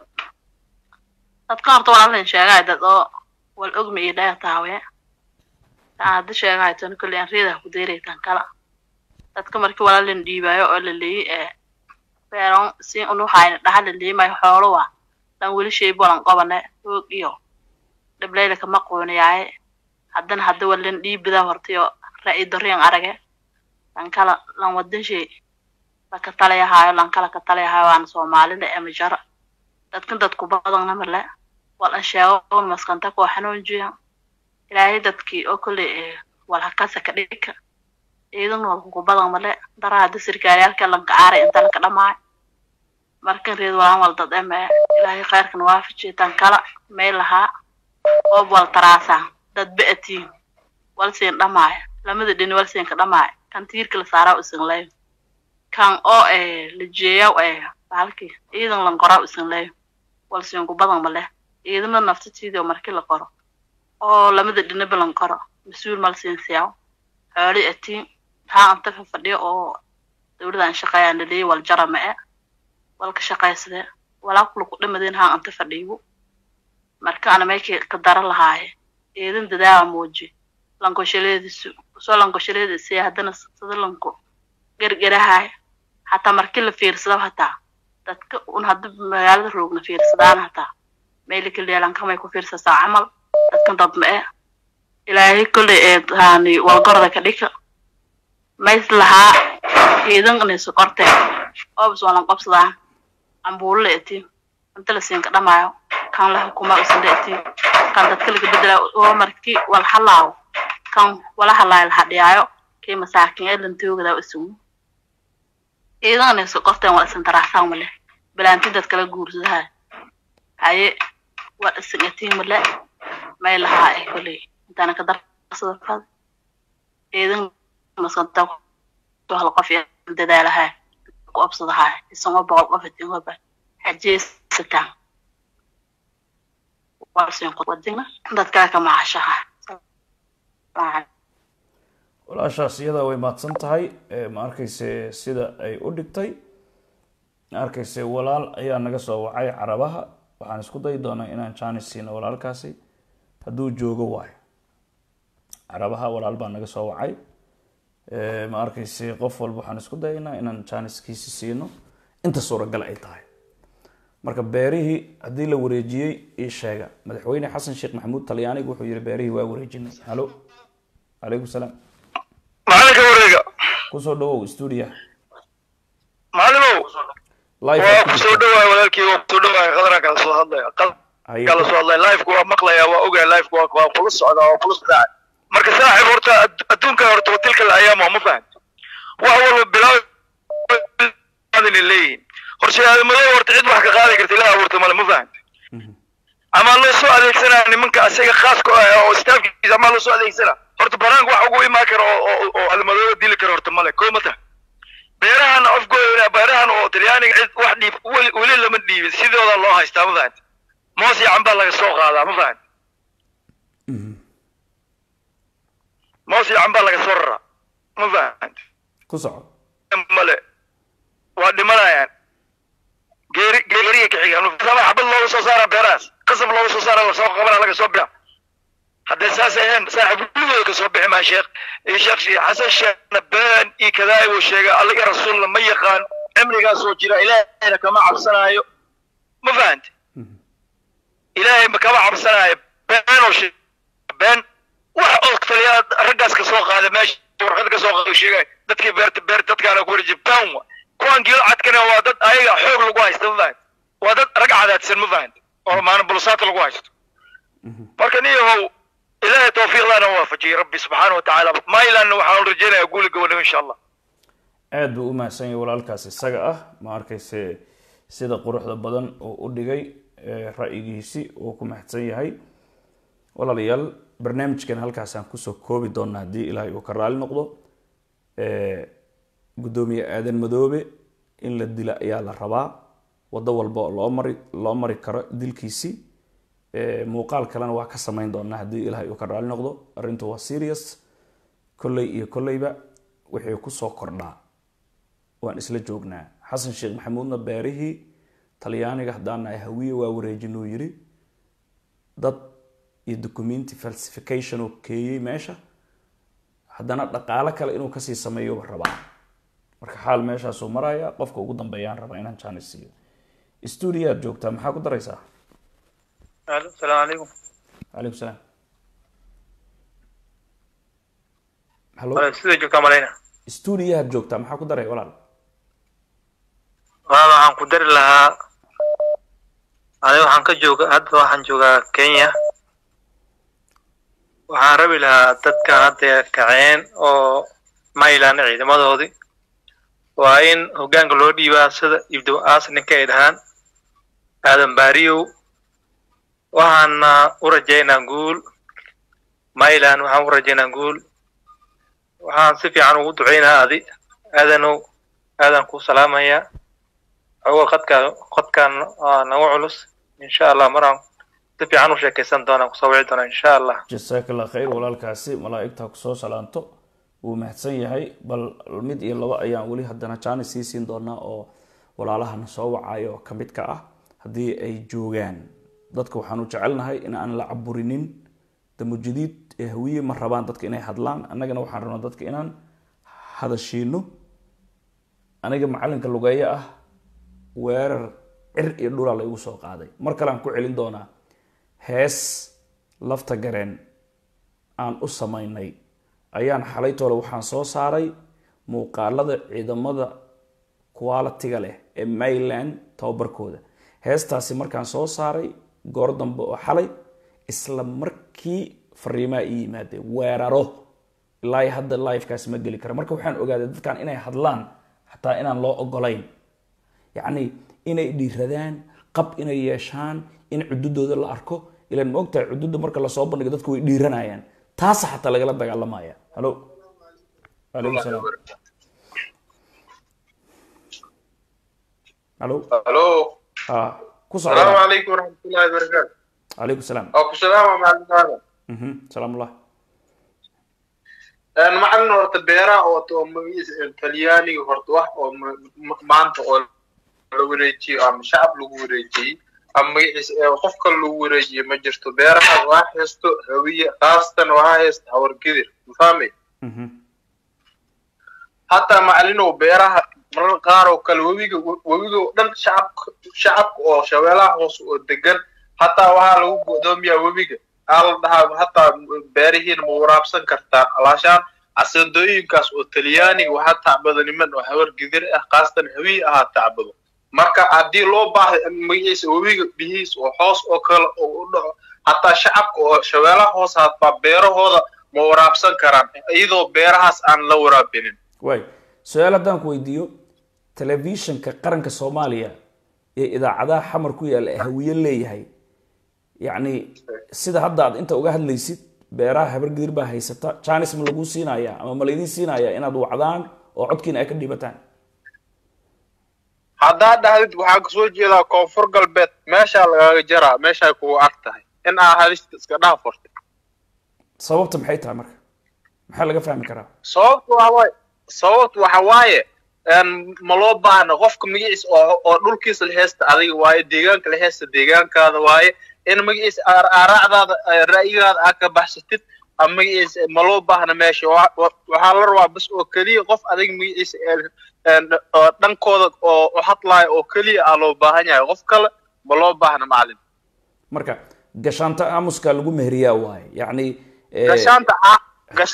أذكر طبعا إن شاء الله والأجمع إلى تاوية عاد شيء هاي تنقل يعني ريده وديري تنقلا أذكر مركب ولا اللي نديبه ولا اللي فعلًا سين إنه هاي لحد اللي ما يحاولوا لأن ولا شيء بولن قبنا يو دبلي لك مقون يعني حدنا حد ولا نديب ده ورتيو رأي دريان أرجع تنقلا لان ودن شيء لكتالي هاي لان كلا كتالي هاي وأنا سومالي لأمجرا dadkan dadku badan ma leh wal anshaao maskanta ko xanuunjiya ilaahay dadkii oo kale wal hakasa ka dhigka iidan wal ku badan ma leh daraada sirkaalka lan qaar inta la dhamaay markan reed waan wal dad ama ilaahay khayrkan waafajiyo tan kala meel laha oo wal taraasa dad baati wal seen dhamaay lamada dhin wal seen ka dhamaay kan tiirka la saaraa usan leh kan oo ee la jeeyo ee halkii iidan lan qoraa usan leh walseen ku badan ma leh iidana naftiisa markii la qoro oo lamada dhinaba lan qoro masuul mal seen siyaw xooli atiin ha anta fadhiyo oo dawladda shaqayaan leeyahay wal jarama ee walka shaqaysade wala kullu ku dhamadeen ha anta fadhiyo marka ana meekii ka daran lahaay iidan dadaa mooji lan ko shaleedisu soo lan ko shaleedisi hadana sida lan ko gargarahay hatta markii la fiirsado hatta dadka un hadda magaalada roogna fiirsadaan hata meel kale yeelan kamay ku fiirsataa amal dadkan dad ma ee ilaahay kale ee taani wal qorda ka dhika mayslaha iidan inay soo qortay oo bas walan qabsadaan ambuule eti inta la seen ka dhamaayo kan la hukuma u sandeeti kan dadka laga bedela oo markii wal halaaw kan wala halaay la hadiyaayo kee masaakin ee lantooda isugu iidan ay soo qorteen waa san taraasan male balaanti dad kala guursadaha haye waa isgatiin male may laha ay kulay intaana ka darsada fad iidan masanta to hal qof dadaalaha ku absadaha isagoo boqol qof intii waba hajeesata waa seen qodina dadka ka maashaha
walaashaas iyada way maadsan tahay ma arkayse sida ay u dhigtay ma arkayse walaal ayaa naga soo wacay carabaha waxaan isku day doonaa inaan chance siino walaalkaasi hadduu joogo waayo carabaha walaal baa naga soo wacay ma arkayse qof walba waxaan isku daynaa inaan chancekiisi siino inta suuragal ay tahay marka beerihii haddii la wareejiyey ii sheega madaxweyne xasan sheekh maxamuud talyaanigu wuxuu yiri beerihii waa wareejinay halo calaykum salaam
معلك وريقة
كوسو دو استوديو
معلمو
لايف
كوسو دو ولكن كوسو دو قدرا كلا سو هادلaya kala soo hadlay live ku maqlaya waa ogaa live ku waa kula socda waa kula socda marka saaxib horta adduunka horta watilka ayaam ma fahant wax walba bilaw adin leeyin horshada ma horta cid wax ka qaadi kartay ilaa horta ma ma fahant ama loo soo adeegsanaa nimanka asaga khaas ku ah oo staafkiisa ama loo soo adeegsanaa horta baraan wax ugu imaan karo oo oo almadooda dili karo horta male koomata beerahan afgooyna beerahan oo talyaaniga cid wax dhiib wali lama dhiibin sidooda loo haystaa ma fahant موسي عم بالله السوق هذا ما فهمت موسي عم بالله السرة ما فهمت
كسر
ملا وادي ملا يعني غير غيري كحيل أنا سامع حب الله وصار صار براس قسم الله وصار صار السوق قبل على السوق هذا أساسا صاحب كله كسوق مع شيخ الشيخ شيء حسن الشيخ نبان إيه كذا والشيخ الله يا رسول الله ما يخان عمري قال صوت جرا إلى كما عبسنا ما فهمت إلهي مكما عبسنا بين وش بين وحق تليات رجس كسوق هذا ماشي ورقد كسوق وشيء دتك بيرت بيرت دتك أنا كوري جبان
kuwan geel cadkana waa dad ayaga xoog lagu haysto ma fahanti waa dad rag cadaadsan ma fahanti oo maana bulsaat lagu haysto marka niyahow ilaahay tawfiiqdana waafajiyo rabbi subxaanahu wa tacaala ma ilaana waxaan rajaynayaa guul gobonimo insha allah
aad buu u mahadsan yahay walaalkaas isaga ah ma arkayse sida quruxda badan oo u dhigay ra'yigiisi oo ku mahadsan yahay walaalayaal barnaamijkan halkaasaan kusoo koobi doonaa haddii ilaahay uu ka raali noqdo gudoomiye aadan madoobe in la dila ayaa la rabaa wado walba oo loo mari loo mari karo dilkiisi muuqaal kalena waa ka samayn doonaa haddii ilaahay uu ka raali noqdo arrintu waa serious kolley iyo kolleyba wixii kusoo kordhaa waan isla joognaa xasan sheekh maxamuudna beerihii talyaaniga haddaan nahay hawiye waa wareejinuu yiri dad iyo documenti falsification oo keeyey meesha haddana dhaqaale kale inuu kasii sameeyo rabaa marka xaal meeshaasuu maraya qofka ugu dambeeyaan rabaa inaan jaanis siiyo stuudiyaad joogtaa maxaa ku daraysaa
السلام عليكم
عليكم السلام هلو
ولا سيدي جوكا مالينا
stuudiyaad joogtaa maxaa ku daray walaal
walaal waxaan ku dari lahaa aniga waxaan ka jooga hadda waxaan joogaa Kenya waxaan rabi lahaa dadkan hadda kaceen oo maylaan ciidamadoodii waa in hoggaanka loo dhiibaa sida ibdo aas ninka ay dhahaan aadan baariyow waxaan u rajaynaa guul maylaan waxaan u rajaynaa guul waxaan si fiican ugu duceynahaa adi aadanow aadan ku salaamaya xogo qadka qadkan nagu culus insha allah maraan si fiican u sheekaysan doonaa kusoo wici doonaa insha allah
jasaakallah khayr walaalkaasi malaa'igta kusoo salaanto wuu mahadsan yahay bal mid iyo laba ayaan weli haddana jaanis sii siin doonaa oo walaalahana soo wacayo oo ka mid ka ah haddii ay joogaan dadka waxaan u jecelnahay in aan la caburinin damujadiid ee hawiye ma rabaan dadka inay hadlaan annagana waxaan rabnaa dadka inaan hadashiino aniga macalinka lugeeyo ah weerar cir iyo dhulaa la igu soo qaaday mar kale aan ku celin doonaa hees lafta gareen aan u samaynay ayaan xalaytoole waxaan soo saaray muuqaalada ciidamada quality-ga leh ee Mayland tababarkooda heestaasi markaan soo saaray goor dambe oo xalay isla markii fariimaa ii yimaadeen weeraro ilaa hadda live-kaasi ma geli kara marka waxaan ogaaday dadkan inay hadlaan xataa inaan loo ogolayn yacni inay dhiiradaan qab inay yeeshaan in cududooda la arko ilaan ma ogtahay cududa marka lasoo bandhigo dadku way dhiiranayaan taasa xataa lagala dagaalamaya halo alaykum salaam halo
halo
ah
السلام عليكم ورحمة الله وبركاته.
عليكم السلام.
أو السلام مع المعلم.
اها سلام الله.
أنا معلم ورت بيرا أو تو ميز إيطالياني ورت واحد أو مانت أو لوريجي أم شعب لوريجي أم خوف كل لوريجي مجرت بيرا واحد يستو هوية خاصة واحد يست أور كذا فاهمي.
اها.
حتى معلم بيرا mararka qaar oo kale webiga webiga dhan shacab shacabka oo shabeelaha hoos oo degan hataa waxaa lagu godoomiyaa webiga al dhahaa hataa beerihiin ma waraabsan kartaa alaashaan asandooyinkaas oo talyaaniga waxaa tacbada niman oo hawar gidir ah qaastan hawi ah tacbado marka haddii loo baahdo magaciisa webiga bihiis oo hoos oo kale oo u dhaco hataa shacabka oo shabeelaha hoos hataa beerahooda ma waraabsan karaan iyadoo beerahaas aan la waraabinin
way su'aal haddaan ku weydiiyo telefishinka qaranka Soomaaliya ee idaacadaha xamar ku yaal ee hawiye leeyahay yacni sida hadda aad inta uga hadlaysid beeraha habargidir baa haysata chance ma lagu siinaya ama ma leedin siinaya inaad wacdaan oo codkiina ay ka dhibataan
haddaa dhahdid waxaa kasoo jeedaa koonfur galbeed meeshaa lagaga jaraa meeshay kugu ag tahay in aa halista iska dhaafortay
sababta maxay tahay marka maxaa laga fahmi karaa
sababtu waxa waaye sababtu waxa waaye ma loo baahna qofka magaciisa oo oo dhulkiisa la heesta adiga waaye deegaanka la heesta deegaankaada waaye in magaciisa aaraacdaada ra'yigaada aad ka baxsatid ama magaciisa ma loo baahna meesha waxaa la rabaa bas oo keliya qof adiga magaciisa dhankooda oo u hadlaayo oo keliya aa loo baahan yahay qof kale ma loo baahna macalin
marka gashaanta aamuska lagu meheriyaa waaye yacni
gashaanta gashaan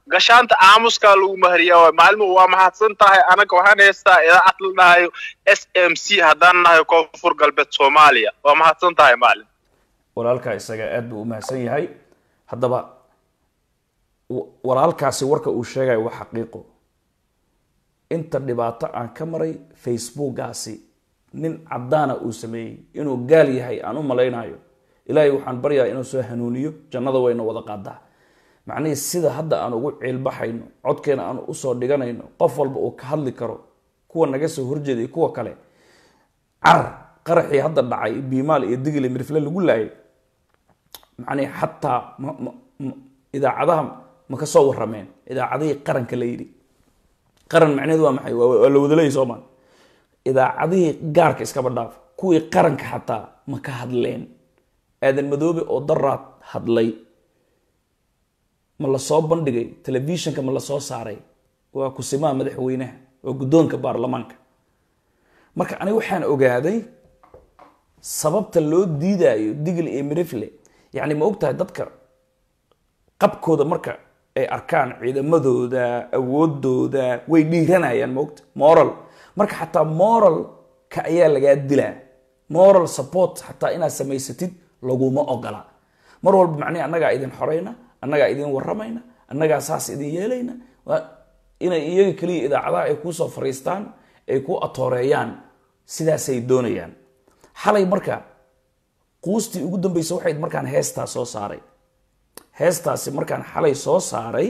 gashaanta aamuskaa lagu mahriyaa waay macalimo waa mahadsan tahay anaga waxaan haystaa idaacad la dhahayo s m c haddaan nahay koonfur galbeed soomaaliya waa mahadsan tahay macalin
walaalkaa isaga aad buu u mahadsan yahay haddaba walaalkaasi warka uu sheegayo waa xaqiiqo inta dhibaato aan ka maray facebookaasi nin caddaana uu sameeyey inuu gaal yahay aan u malaynayo ilaahay waxaan baryaa inuu soo hanuuniyo jannada wayna wada qaadaa macnihii sida hadda aan ugu ciilbaxayno codkeena aan usoo dhiganayno qof walba uu ka hadli karo kuwa naga soo horjeeday kuwa kale carar qaraxii hadda dhacay biimaal iyo digli mirfle lagu laayay macnihii xataa idaacadaha ma ka soo warrameen idaacadihii qaranka la yidhi qaran macnaheedu waa maxay waa la wadaleeyay soomaal idaacadihii gaarka iskaba dhaaf kuwii qaranka xataa ma ka hadleen aadan madoobe oo daraad hadlay ma la soo bandhigay telefishinka ma la soo saaray waa kusimaha madaxweynaha waa guddoonka baarlamaanka marka aniga waxaan ogaaday sababta loo diidaayo digli iyo mirifle yacni ma ogtahay dadka qabkooda marka ay arkaan ciidamadooda awoodooda way dhiiranayaan ma ogta moral marka xataa moralka ayaa lagaa dilaa moral support xataa inaad samaysatid laguma ogola mar walba macnihi annagaa idin xorayna annagaa idin warramayna annagaa saas idin yeelayna inay iyaga keliya idaacadaha ay kuu soo fariistaan ay ku atooreeyaan sidaasay doonayaan xalay marka quustii ugu dambaysa waxayd markaan heestaa soo saaray heestaasi markaan xalay soo saaray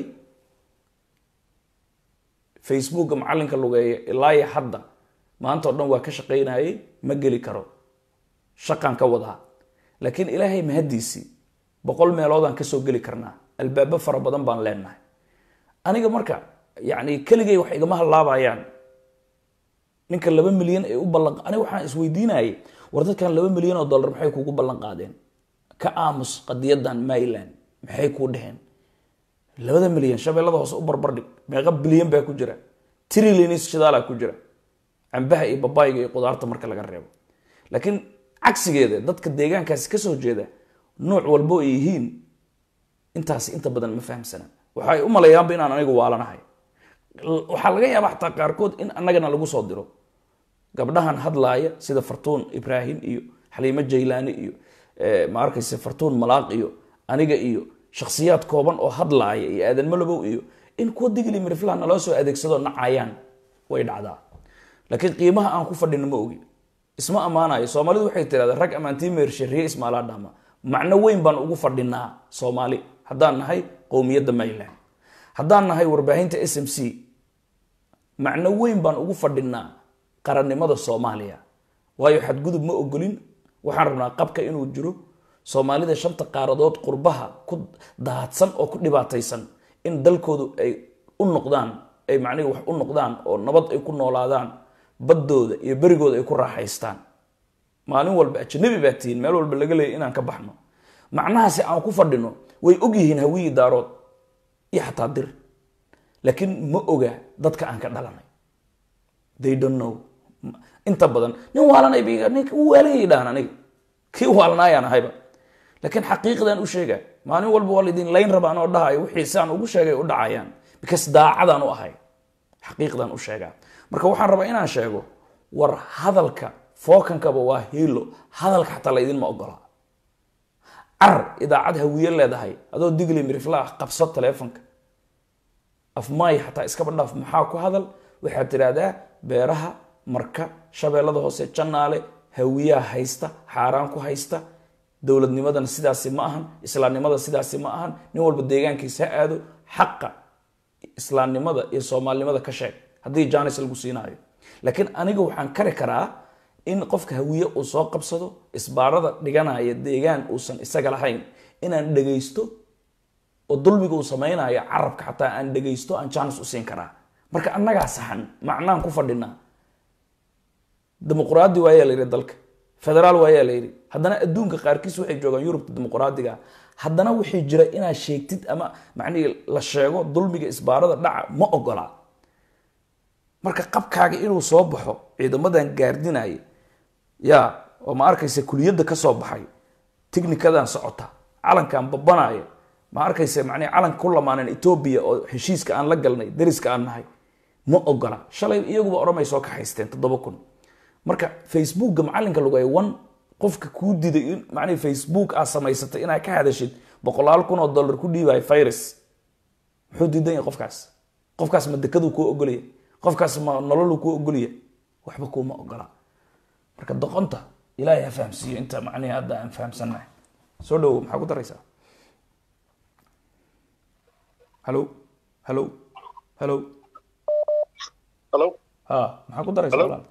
facebooka macalinka lugeeya ilaa iyo hadda maanta o dhan waa ka shaqaynayay ma geli karo shaqaan ka wadaa laakiin ilaahay mahadiisii boqol meeloodaan kasoo geli karnaa albaabo fara badan baan leenahay aniga marka yacni keligay wax igama hallaabayaan ninka laba milyan ay u ballan aniga waxaan isweydiinayay war dadkan laba milyan oo dollar maxay kugu ballan qaadeen ka aamus qadiyadan Maryland maxay ku dhaheen labada milyan shabeellada hoose u barbardhig meeqa bilyan baa ku jira trillions shidaala ku jira cambaha iyo babaayga iyo qudaarta marka laga reebo laakiin cagsigeeda dadka deegaankaasi ka soo jeeda nooc walbo ay yihiin intaas inta badan ma fahamsana waxay u maleeyaanba inaan anigu waalanahay waxaa laga yaabaa xataa qaarkood in annagana lagu soo diro gabdhahan hadlaaya sida fartuun ibraahim iyo xaliimo jaylaani iyo ma arkaysa fartuun malaaq iyo aniga iyo shakhsiyaad kooban oo hadlaaya iyo aadan malabow iyo in kuwa digli miriflaha naloo soo adeegsado nacayaan way dhacdaa laakiin qiimaha aan ku fadhino ma ogi isma ammaanayo soomaalidu waxay tiraahdaa rag ammaantii meershariye ismaalaa dhama macno weyn baan ugu fadhinaa soomaali haddaan nahay qowmiyadda Maryland haddaan nahay warbaahinta S M C macno weyn baan ugu fadhinaa qarannimada Soomaaliya waayo xadgudub ma ogolin waxaan rabnaa qabka inuu jiro Soomaalida shanta qaaradood qurbaha ku daadsan oo ku dhibaataysan in dalkoodu ay u noqdaan ay macnaheedu wax u noqdaan oo nabad ay ku noolaadaan baddooda iyo berigooda ay ku raaxaystaan maalin walba ajnabi baa tiin meel walba laga leeyahay inaan ka baxno macnahaasi aan ku fadhino way og yihiin hawiyii daarood iyo xataa dir laakiin ma oga dadka aan ka dhalanay they don't know inta badan nin waalanay biga nin waalanay dhaan aniga kii waalanayaan ahayba laakiin xaqiiqdan u sheega maalin walba waa lidin layn rabaan oo dhahay wixii saan ugu sheegay u dhacayaan because daacadaan u ahay xaqiiqdan u sheega marka waxaan rabaa inaan sheego war hadalka fookankaba waa hilo hadalka xataa la idin ma ogola ar idaacad hawiye leedahay adoo digli mirifla qabso telefonka afmaay xataa iskaba dhaaf maxaa ku hadal waxaad tiraahdaa beeraha marka shabeellada hoose jannaale hawiyaha haysta xaaraan ku haysta dowladnimadana sidaasi ma ahan islaamnimada sidaasi ma ahan nin walba deegaankiisa ha aado xaqa islaamnimada iyo soomaalinimada ka sheeg haddii jaanis lagu siinaayo laakiin aniga waxaan kari karaa in qofka hawiye uu soo qabsado isbaarada dhiganaya deegaan uusan isaga lahayn inaan dhagaysto oo dulmiga uu samaynayo carabka xataa aan dhagaysto aan jaanis u siin karaa marka annagaa saxan macnaan ku fadhinaa dimuqraadi waayaa la yidhi dalka federaal waayaa la yidhi haddana adduunka qaarkiis waxay joogaan yurubta dimuqraadiga haddana waxay jira inaad sheegtid ama macnihii la sheego dulmiga isbaarada dhaca ma ogola marka qabkaaga inuu soo baxo ciidamadan gaardinaya yaa oo ma arkaysa kuliyadda ka soo baxay tignikadan socota calankan babanaya ma arkayse macnaha calan ku lamaanan Ethiopia oo heshiiska aan la galnay dariska aan nahay ma ogola shalay iyagu ba oramay soo ka haysteen toddoba kun marka Facebook macalinka lagu ay one qofka ku diiday macnaha Facebook aa samaysatay inay ka hadashid boqolaal kun oo dollar ku dhiibay virus wuxuu diidan yahay qofkaas qofkaas ma dekadu ku ogoliyay qofkaas ma nolol ku ogoliyay waxba kuma ogola marka doqonta ilaahay ha fahamsiyo inta macnaha hadda aan fahamsanahay soo dhaw maxaa ku daraysaa hello hello hello
hello
ha maxaa ku daraysaa walaal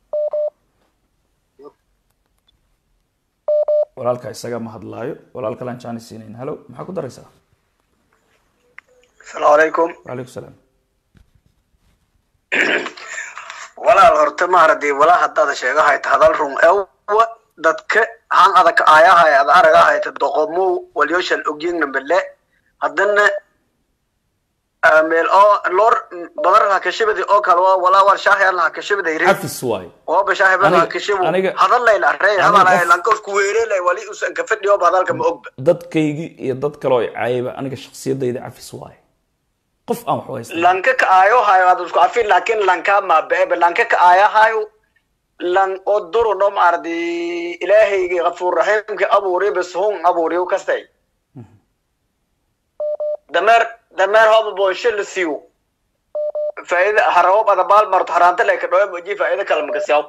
walaalka isaga ma hadlaayo walaal kale aan jaanis siinayn hello maxaa ku daraysaa
السلام عليكم
وعليكم السلام
ولا horta ma arday wala hadda sheegahay hadal run ee dadka aan adag aayahay aad aragahay doqomo waliyoshan ogyin nambale hadana meel oo lor badarka ka shibadi oo kale wala war shaahay la ka shibadi ri
afis way
oo bashahay baa ka shibo hadal la ilaahay hadal la ka ku weerelay wali usan ka fadhiyo badalka ma og
dadkaygi iyo dad kale oo caayba aniga shakhsiyadayda afis way qof aan wax haysto
lanka ka aayo hayo aad isku afin laakiin lanka ma beeb lanka ka aayo hayo lan odoro dom ardi ilaahaygi ghafuur rahiimka abuuri bas hum abuuri u kastay damer damer haba boshil siyo faa'ida haraw bada baal marto haranta lay ka dhaw muji faa'ida kala magasiyo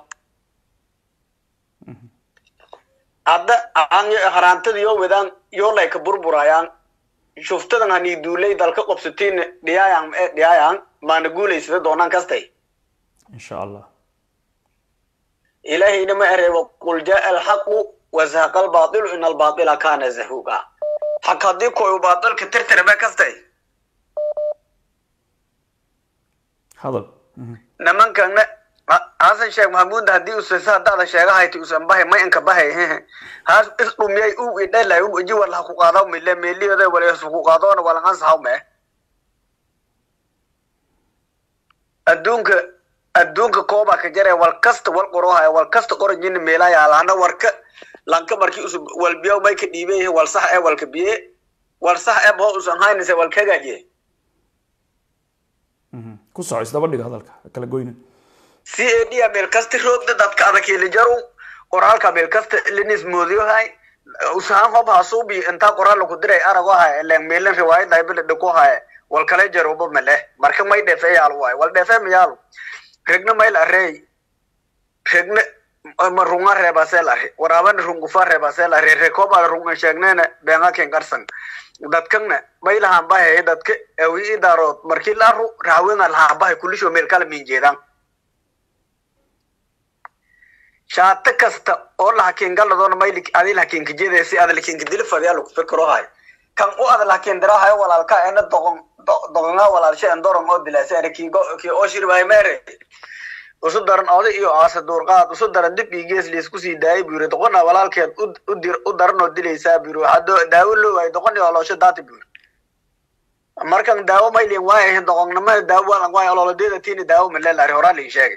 adda aan haranta iyo wadan iyo lay ka burburayaan shuftadan hani duulay dalka qabsateen dhiyayaan dhiyayaan maana guuleysada doonaan kastay
insha Allah
ilaahayna ma areebo qul jaa al haqq wa zahaqa al baatil in al baatila kana zahuqa hakadi kooy baatilka tirtirba kastay
hadal
namankan Hasan Sheikh Mahmoud hadii uu soo saada sheegahay tii usan bahay ma inka bahay haas isdumiyay uu idhalay uu ji walaha ku qaado mille meeliyada wala ku qaadona wala aan saxawme adduunka adduunka kooba ka jare wal kasta wal qoroha wal kasta qorajin meelaya laana warka lanka markii usub wal biyo may ka dhiibay wal sax ee wal ka biye wal sax ee boo usan haynaysa wal ka gaje
ku soo isdaba dhig hadalka kala goyna
si eediya meel kasta roogda dadka adag ee jaru qoraalka meel kasta linis moodiyo hay usan hob hasubi inta qoraal ku diray arago hay leen meelan riwaayad ay bil dhako hay wal kale jaruba male marka may dhafay yaal way wal dhafay miyaal regna may la rey regna ma runga reeba selari waraban rungu fa reeba selari rekoba runga sheegnana beenga keen qarsan dadkana may lahaan bahay dadka awi idaro markii la ru raawina lahaan bahay kulisho meel kala min jeedan shaata kasta oo la hakeen galadoona maylik adil hakeen kijeede si adal hakeen kidil fadiyal ku fikro hay kan oo adal hakeen dirahay walaalka ina doqon doqona walaalshe andoron oo dilaasay arki go ki oo shirbay meere usu daran oday iyo aasa doorqaad usu daran dib igees lees ku sii daayay buure doqona walaalkeed u dir u daran oo dilaysa buure hado daawo loo way doqon iyo loosha daati buure markan daawo mayleen waay doqonnimada daawo lan waay ololadeeda tiini daawo malalaari horaali sheegay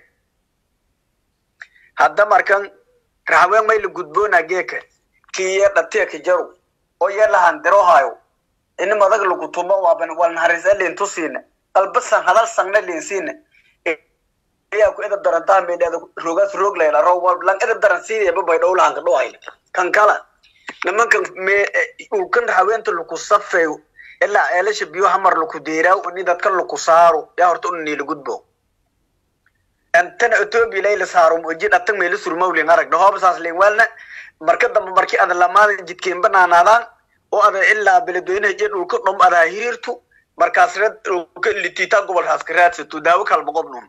hadda markan raaween may la gudboona geeka kiya dhabtee ka jaru oo yalahan diro hayo in madag lagu tumo waaban wal nahariseen tusiina albasan hadal sanna leensiina ayaa ku edab darantaa meedada rogas rog leela roo wal lan edab daran sidii babay dhowlaan ka dhawaay kan kala nimankan me uu kan raweenta lagu safeeyo ilaa eelasha biyo hamar lagu deeraa in dadka lagu saaro yaa horta in la gudbo antana Ethiopia leela saaro wajid atan meel surmawlin arag dhoob saas leen walna marka dambe markii aad lamaada jidkeen banaanadaan oo aad ilaa beledweynaha jid uu ka dhum adaa hiriirtu markaas red ka litita gobol haskaraad situ daawo kala boqobnum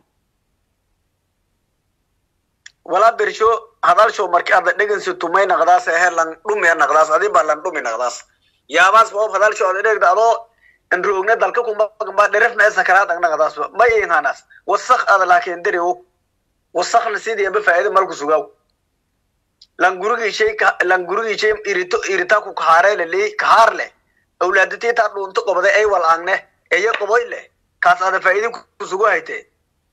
wala bersho hadal soo markii aad dhagan situ may naqdaas ee lan dhumay naqdaas adi baa lan dhumay naqdaas yaabaas oo hadal soo aad dhagdaado ان روغنا دالك كومبا كومبا درفنا سكرات ان نغداس ما يهاناس وسخ هذا لكن دريو وسخ نسيدي بفائده مالكو سوغاو لان غورغي شيء لان غورغي شيء إيريتو إيريتا كو كهاري للي كهار له أولادتي تادون تقبض أي والعنه أي قبيل له كاس هذا فائدة كو سوغو هيته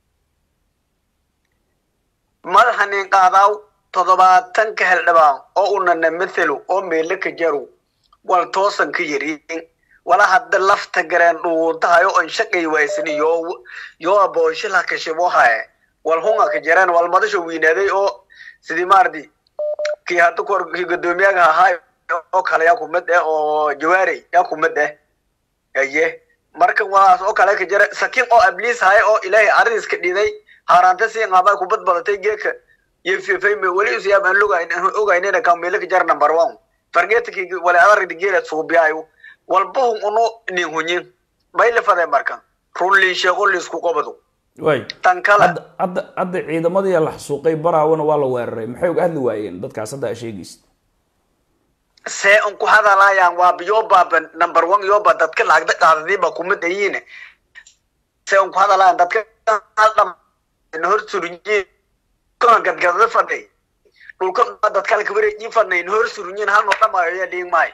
مال هنين قاداو تضباطن كهل دبان أو أننا نمثلو أو ميلك جرو والتوسن كيرين ولا حد لفت جران وانتهى يو انشقي ويسني يو يو بوشلها كشبوها والهون كجران والمدش وينادي أو سيدي ماردي كي هاتوكور كي قدوميها هاي أو كلا ياكو مدة أو جواري ياكو مدة أيه مركب واس أو كلا كجرا سكين أو إبليس هاي أو إلهي عريس كديدي هارانتسي غابا كوبت بلتي جيك يفي في ولي يسيا من لغة إنه لغة إننا كم ملك جر نمبر وان فرجت كي ولا أدري دقيقة صوبيايو والبهم إنه نيهونين بايل فده مركب رولي شغل يسكو قبضو
واي
تنكلا
هذا هذا هذا عيدا ما دي الحسوقي برا وانا والله ويرري محيوق أهل وايين دتك عصدا أشياء جيست
se unku hadalaayaan waa biyoba number one yoba dadka lacagta qaadadiiba kuma dayine se unku hadalaayaan dadka dham hor surunjin kan gadgada faday dhulka dadka la kabareeyay fadnayn hor surunjin hal no dhamaayo ya dhiigmay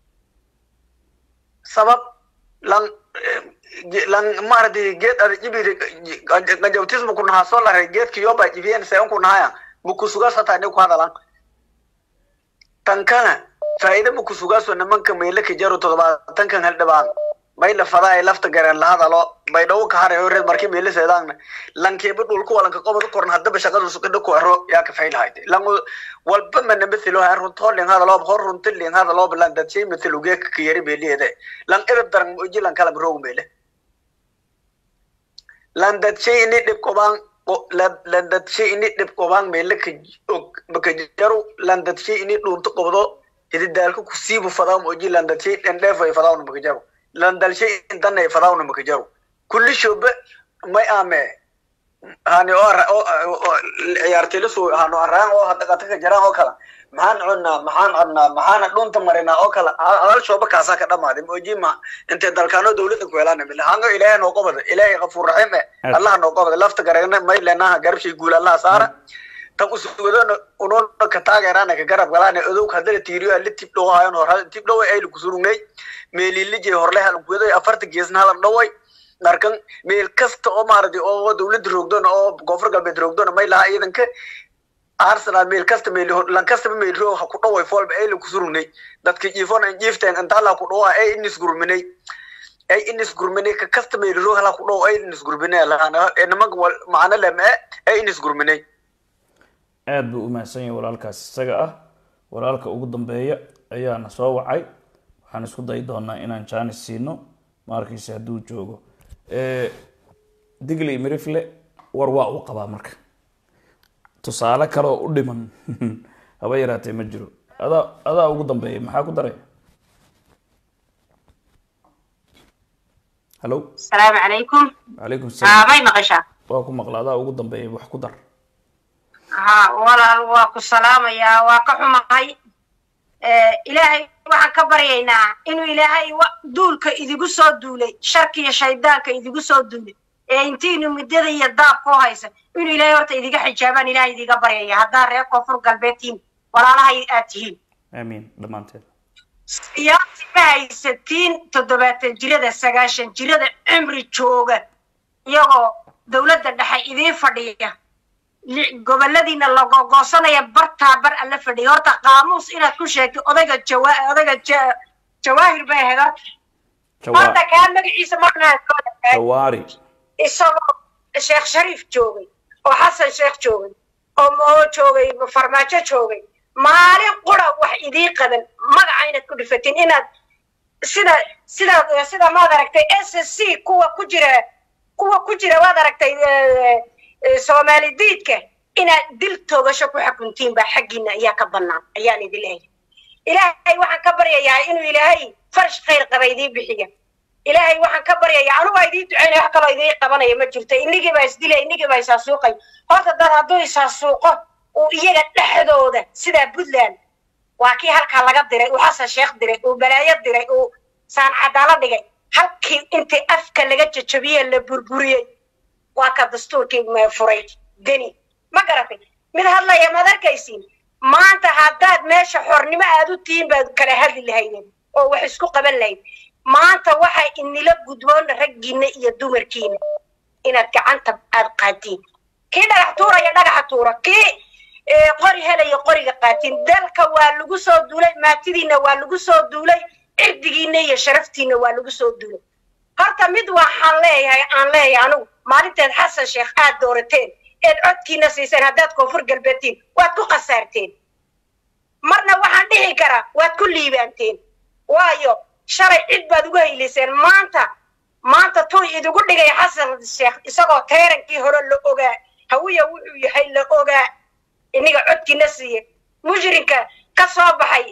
sabab lan lan mardi geed ar jibiri gajawtismu kun haaso la geedki yoba jibiyeen se unku naaya buku suga satane ku hadalaan tankana فإذا مكسوغاس ونمانك ميلك جارو تضبع تنكن هالدبان ميل فضاء لفت جران لهذا لا بيدو كهار يورد مركي ميل سيدان لان كيبر دولكو لان كقوم كورن هذا بشغل سكدكو أرو يا كفيل هايدي لان والبم من مثله هارون طول لان هذا لا بخور رنتل لان هذا لا بلان دتشي مثله جيك كيري بيلي هذا لان إبد درن وجي لان كلام روم بيله لان دتشي إني دبكوبان لان دتشي إني دبكوبان ميلك بكجارو لان دتشي إني دون تقبضو إذا دالكو كسيبو فضاون وجي لندن شيء إن لفه فضاون مكجرو لندن شيء إن تنه فضاون مكجرو كل شوب ما يأمه هاني أو أو يارتلسو هانو أران أو هذا كتك جرا أو كلا مهان عنا مهان عنا مهان دون تمرنا أو كلا أول شوب كاسا كذا ما دي وجي ما أنت دالكانو دولة كويلانه بله هانو إلهي نوقف إلهي غفور رحيم الله نوقف لفت كرهنا ما يلنا قرب شيء يقول الله سارة تقصدون أنون كتاعرانا كجرب قلنا أذوق هذا التيريو اللي تبلوه هاي نور هذا تبلوه أي لكسروني ميل اللي جه هرله هالقوده أفرت جيزنا هذا نوعي نركن ميل كست أو ماردي أو دولة دروغدون أو غفر قلب دروغدون ما يلا أيضا ك أرسنال ميل كست ميل لان كست ميل رو هكذا ويفول بأي لكسروني ده كيفون إنجفتن أنت لا كذا أي إنس قرمني أي إنس قرمني كست ميل رو هلا كذا أي إنس قرمني لا أنا إنما قول معنا لما أي إنس قرمني
aad buu u mahadsan yahay walaalkaas isaga ah walaalka ugu dambeeya ayaana soo wacay waxaan isku day doonaa inaan jaanis siino markiisa hadduu joogo ee digli mirifle war waa u qabaa marka tusaale kale oo u dhiman haba yaraatee ma jiro adaa adaa ugu dambeeya maxaa ku daray hallo
asalaamu calaykum
calaykum salaam
aa may maqashaa
waa ku maqlaa adaa ugu dambeeya wax ku dar
ها ولا واكو سلام يا واكحمهاي إلهي waxaan ka baryaynaa inuu ilaahay duulka idigu soo duulay sharki iyo shaydaanka idigu soo duulay ee intiinu midada iyo daab ku haysan inuu ilaahay horta idiga xijaabaan ilaahay idiga baryaya hadaa reer koonfur galbeedtiin walaalahay aad tihiin
amiin dhamaanteed
siyaasi ka haysatiin toddobaatan jirada sagaashan jirada cimri jooga iyagoo dowladda dhexe idiin fadhiya goboladiina lagu goosanaya barta bar alla fadhiyo horta qaamuus inaad ku sheegto odayga jawaa odayga jawaahir bay ahayd horta kaa magaciisa marnaa
jawaari
isagoo sheekh shariif joogay oo xasan sheekh joogay oo moo joogay farmaajo joogay maalin qura wax idii qaban magaca inaad ku dhifatiin inaad sida sida sida maad aragtay S S C kuwa ku jira kuwa ku jira waad aragtay Soomaali diidka inaad dil toogasho ku xukuntiin ba xaqiina ayaa ka banaan ayaan idin leeyahay ilaahay waxaan ka baryayaa inuu ilaahay farsh khayr qabaydii bixiya ilaahay waxaan ka baryayaa anigu ay idin duceynaa wax kale idin qabanaya ma jirto inigi baa isdilay inigi baa isaasuuqay horta dad hadduu isaasuuqo oo iyaga dhexdooda sida Puntland waa kii halka laga diray oo xasan sheekh diray oo balaayo diray oo saan cadaalad dhigay halkii intii afka laga jajabiyay la burburiyay waa ka dastuurkii ma furay deni ma garatay mid hadlaya ma arkaysiin maanta haddaad meesha xornimo aad u tihiin baad kala hadli lahaydeen oo wax isku qaban lahayd maanta waxay inila gudboon raggiina iyo dumarkiina inaad gacanta aad qaatiin kii dhagax tuuraya dhagaxa tuura kii qori helaya qoriga qaatiin dalka waa lagu soo duulay maatidiina waa lagu soo duulay cirdigiina iyo sharaftiina waa lagu soo duulay horta mid waxaan leeyahay aan leeyahay anigu maalinteed xasan sheekh aad doorateen eed codkiina siiseen haddaad koonfur galbeedtiin waad ku khasaarteen marna waxaan dhihi karaa waad ku liibaanteen waayo shalay cid baad ugu hayliseen maanta maanta tuu idigu dhigay xasan sheekh isagoo teerankii hore la ogaa hawiya wuxuu yahay la ogaa iniga codkiina siiye mujrinka ka soo baxay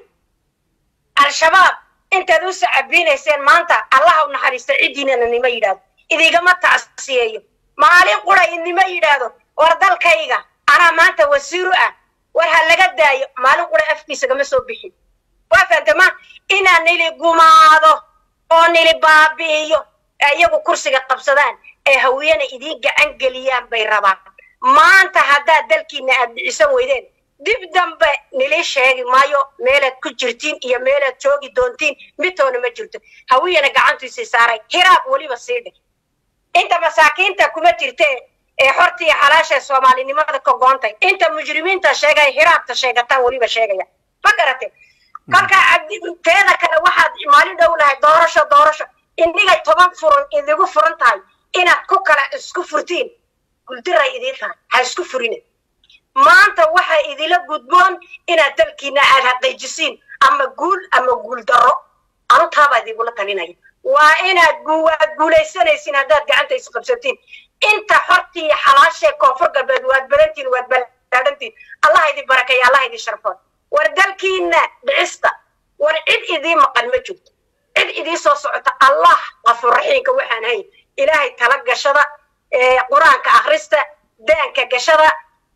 al-shabaab intaad u sacabiinayseen maanta allaha u naxariista ciddiinana nima yidhaahdo idigama tacsiyeeyo maalin qura inima yidhaahdo war dalkayga anaa maanta wasiiru ah war ha laga daayo maalin qura afkiisa gama soo bixin waa fahamtama inaan nili gumaado oo nili baabi'iyo iyagu kursiga qabsadaan ee hawiyana idiin gacan geliyaan bay rabaan maanta haddaad dalkiina aad dhicisan weydeen dib dambe nili sheegi maayo meelaad ku jirtiin iyo meelaad joogi doontiin midtoona ma jirto hawiyana gacantiisii saaray hiraab weliba sii dhig inta masaakiinta kuma jirtee ee xorta iyo xalaasha soomaalinimada ka goontay inta mujrimiinta sheegay hiraabta sheegataan weliba sheegaya ma garatay kolka teeda kale waxaad maalin dhow lahay doorasho doorasho inigay toban furan idigu furan tahay inaad ku kala isku furtiin guldiray idiin tahay ha isku furine maanta waxay idila gudboon inaad dalkiina aad xaqiijisiin ama guul ama guul darro anu taabaa idigula talinaya waa inaad guulaysanaysiin haddaad gacanta isqabsatiin inta xortii xalaashee koonfur galbeed waad badantiin waad balaadhantiin allah idin barakeeya allah idin sharfood war dalkiina dhicista war cid idiin maqan ma jirto cid idiin soo socota allah qafuur raxiimka waxaan hay ilaahay tala gashada qur-aanka akhrista daanka gashada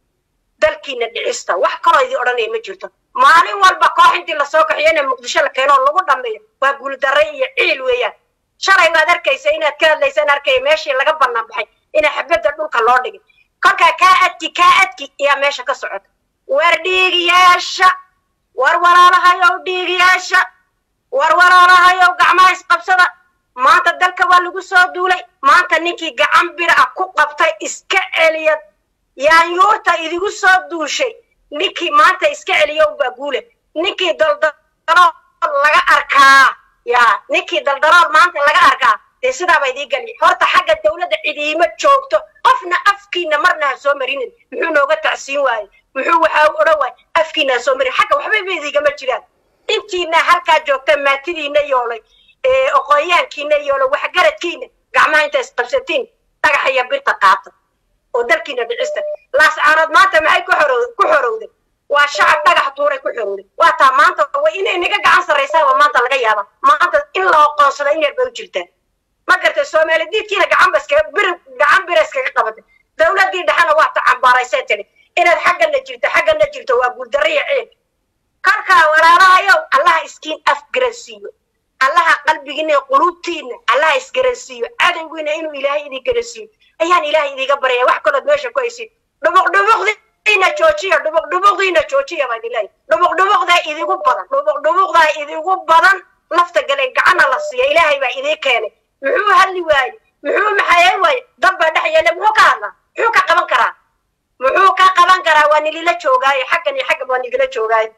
dalkiina dhicista wax kaloo idin odhanaya ma jirto maalin walba koox intii lasoo kaxiyo inay muqdisho la keeno lagu dhammeeyo waa guuldarre iyo ciil weeyaan shalay waad arkaysa inaad ka hadlaysaan arkaya meeshii laga bannaan baxay ina xabadda dhulka loo dhigay kolkaa kaa adki kaa adki ayaa meesha ka socota war dhiigiyaasha war walaalahayow dhiigiyaasha war walaalahayow gacmaha isqabsada maanta dalka waa lagu soo duulay maanta ninkii gacan bir ah ku qabtay iska celiya yaanyuurta idigu soo duushay ninkii maanta iska celiya ubaa guule ninkii daldalool laga arkaa yaa ninkii daldalool maanta laga arkaa dee sidaaba idii gali horta xagga dawladda cidiima joogto qofna afkiina marna ha soo marinin muxuu nooga tacsiin waaye muxuu waxaa u odhan waaye afkiina ha soo marin xagga waxbayba idiigama jiraan intiina halkaa joogta maatidiina yoolay oqoyaankiina yoolay waxgaradkiina gacmaha inta isqabsatiin dhagaxa iyo birta qaata oo dalkiina dhicista laascaanood maanta maxay ku xorowday ku xorowday waa shacab dhagax tuuray ku xorowday waa taa maanta way inay naga gacan sarraysaaba maanta laga yaaba maanta in la aqoonsada in yar bay u jirtaan ma gartay soomaali diidkiina gacan ba iskaga bir gacan bira iskaga qabatay dawladdii dhexana waa ta cambaaraysay tiri inaad xaggana jirto xaggana jirto waa guuldarre iyo ciil kolkaa walaalahayow allaha iskiin afgaransiiyo allaha qalbigiina iyo quluubtiina allaha isgaransiiyo cadowgiina inuu ilaahay idin garansiiyo ayaan ilaahay idiga baryaya wax kalood meesha ku haysid dhubuq dhubuqdiina joojiya dhubuq dhubuqdiina joojiya baa idin leeyahay dhubuq dhubuqdaa idigu badan dhubuq dhubuqdaa idigu badan lafta galeen gacana la siiya ilaahay baa idii keenay muxuu hadli waaye muxuu maxayay waaye dab baa dhex yeele muxuu ka hadlaa muxuu ka qaban karaa muxuu ka qaban karaa waa nilila joogaayo xaggan iyo xaggan waa nigala joogaayo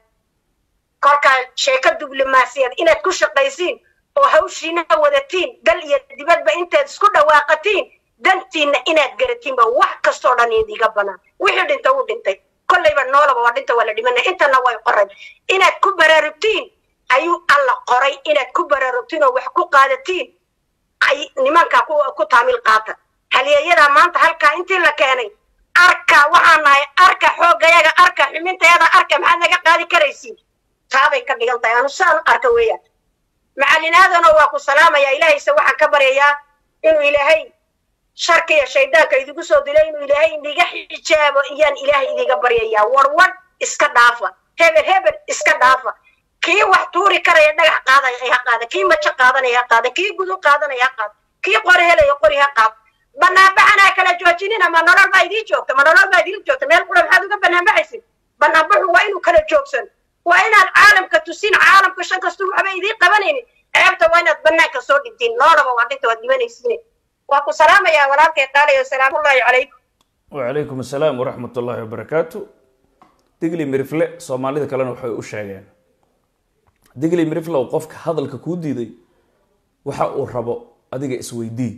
kolkaa sheeko diblomaasiyad inaad ku shaqaysiin oo hawshiina wadatiin dal iyo dibadba intaad isku dhawaaqatiin dantiina inaad garatiinba wax kastoo dhan idiga banaan wixii dhinta uu dhintay kollayba noolaba waa dhinta waa la dhimanaya intana way qoray inaad ku baraarugtiin ayuu alla qoray inaad ku baraarugtiin oo wax ku qaadatiin ay nimanka ku ku taamil qaata halyeeyada maanta halkaa intii la keenay arka waxaan nahay arka xoogayaga arka ximintayada arka maxaad naga qaadi karaysiin taabay ka dhigan tahay anu saan arka weeyaan macallinaadana waa ku salaamaya ilaahayse waxaan ka baryayaa inuu ilaahay sharka iyo shaydaanka idigu soo dilay inuu ilaahay indiga xijaabo iyaan ilaahay idiga baryayaa warwar iska dhaafa hebel hebel iska dhaafa kii wax tuuri karaya dhagax qaadaya ay ha qaada kii majo qaadanaya ha qaada kii gudu qaadanaya ha qaada kii qori helaya qori ha qaada banaanbaxanaa kala joojinina ma nolol baa idiin joogta ma nolol baa idiin joogta meel qura maxaad uga banaanbaxaysin banaanbaxu waa inuu kala joogsan waa inaad caalamka tusin caalamka shan kastu waxba idiin qabanaynin ceebta waa inaad banaanka soo dhintiin noolaba waa dhinta waad dhimanaysiine waa ku salaamayaa walaalkay qaalayo salaamullaahi calaykum
wacalaykum assalaam waraxmat ullaahi wabarakaatu digli mirifle soomaalida kalena waxay u sheegeen digli miriflow qofka hadalka kuu diiday waxa uu rabo adiga isweydii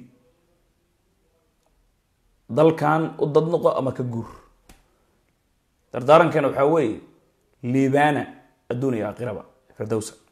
dalkan u dad noqo ama ka guur dardaarankeena waxaa weeye liibaana adduun iyo aakhiraba firdowsa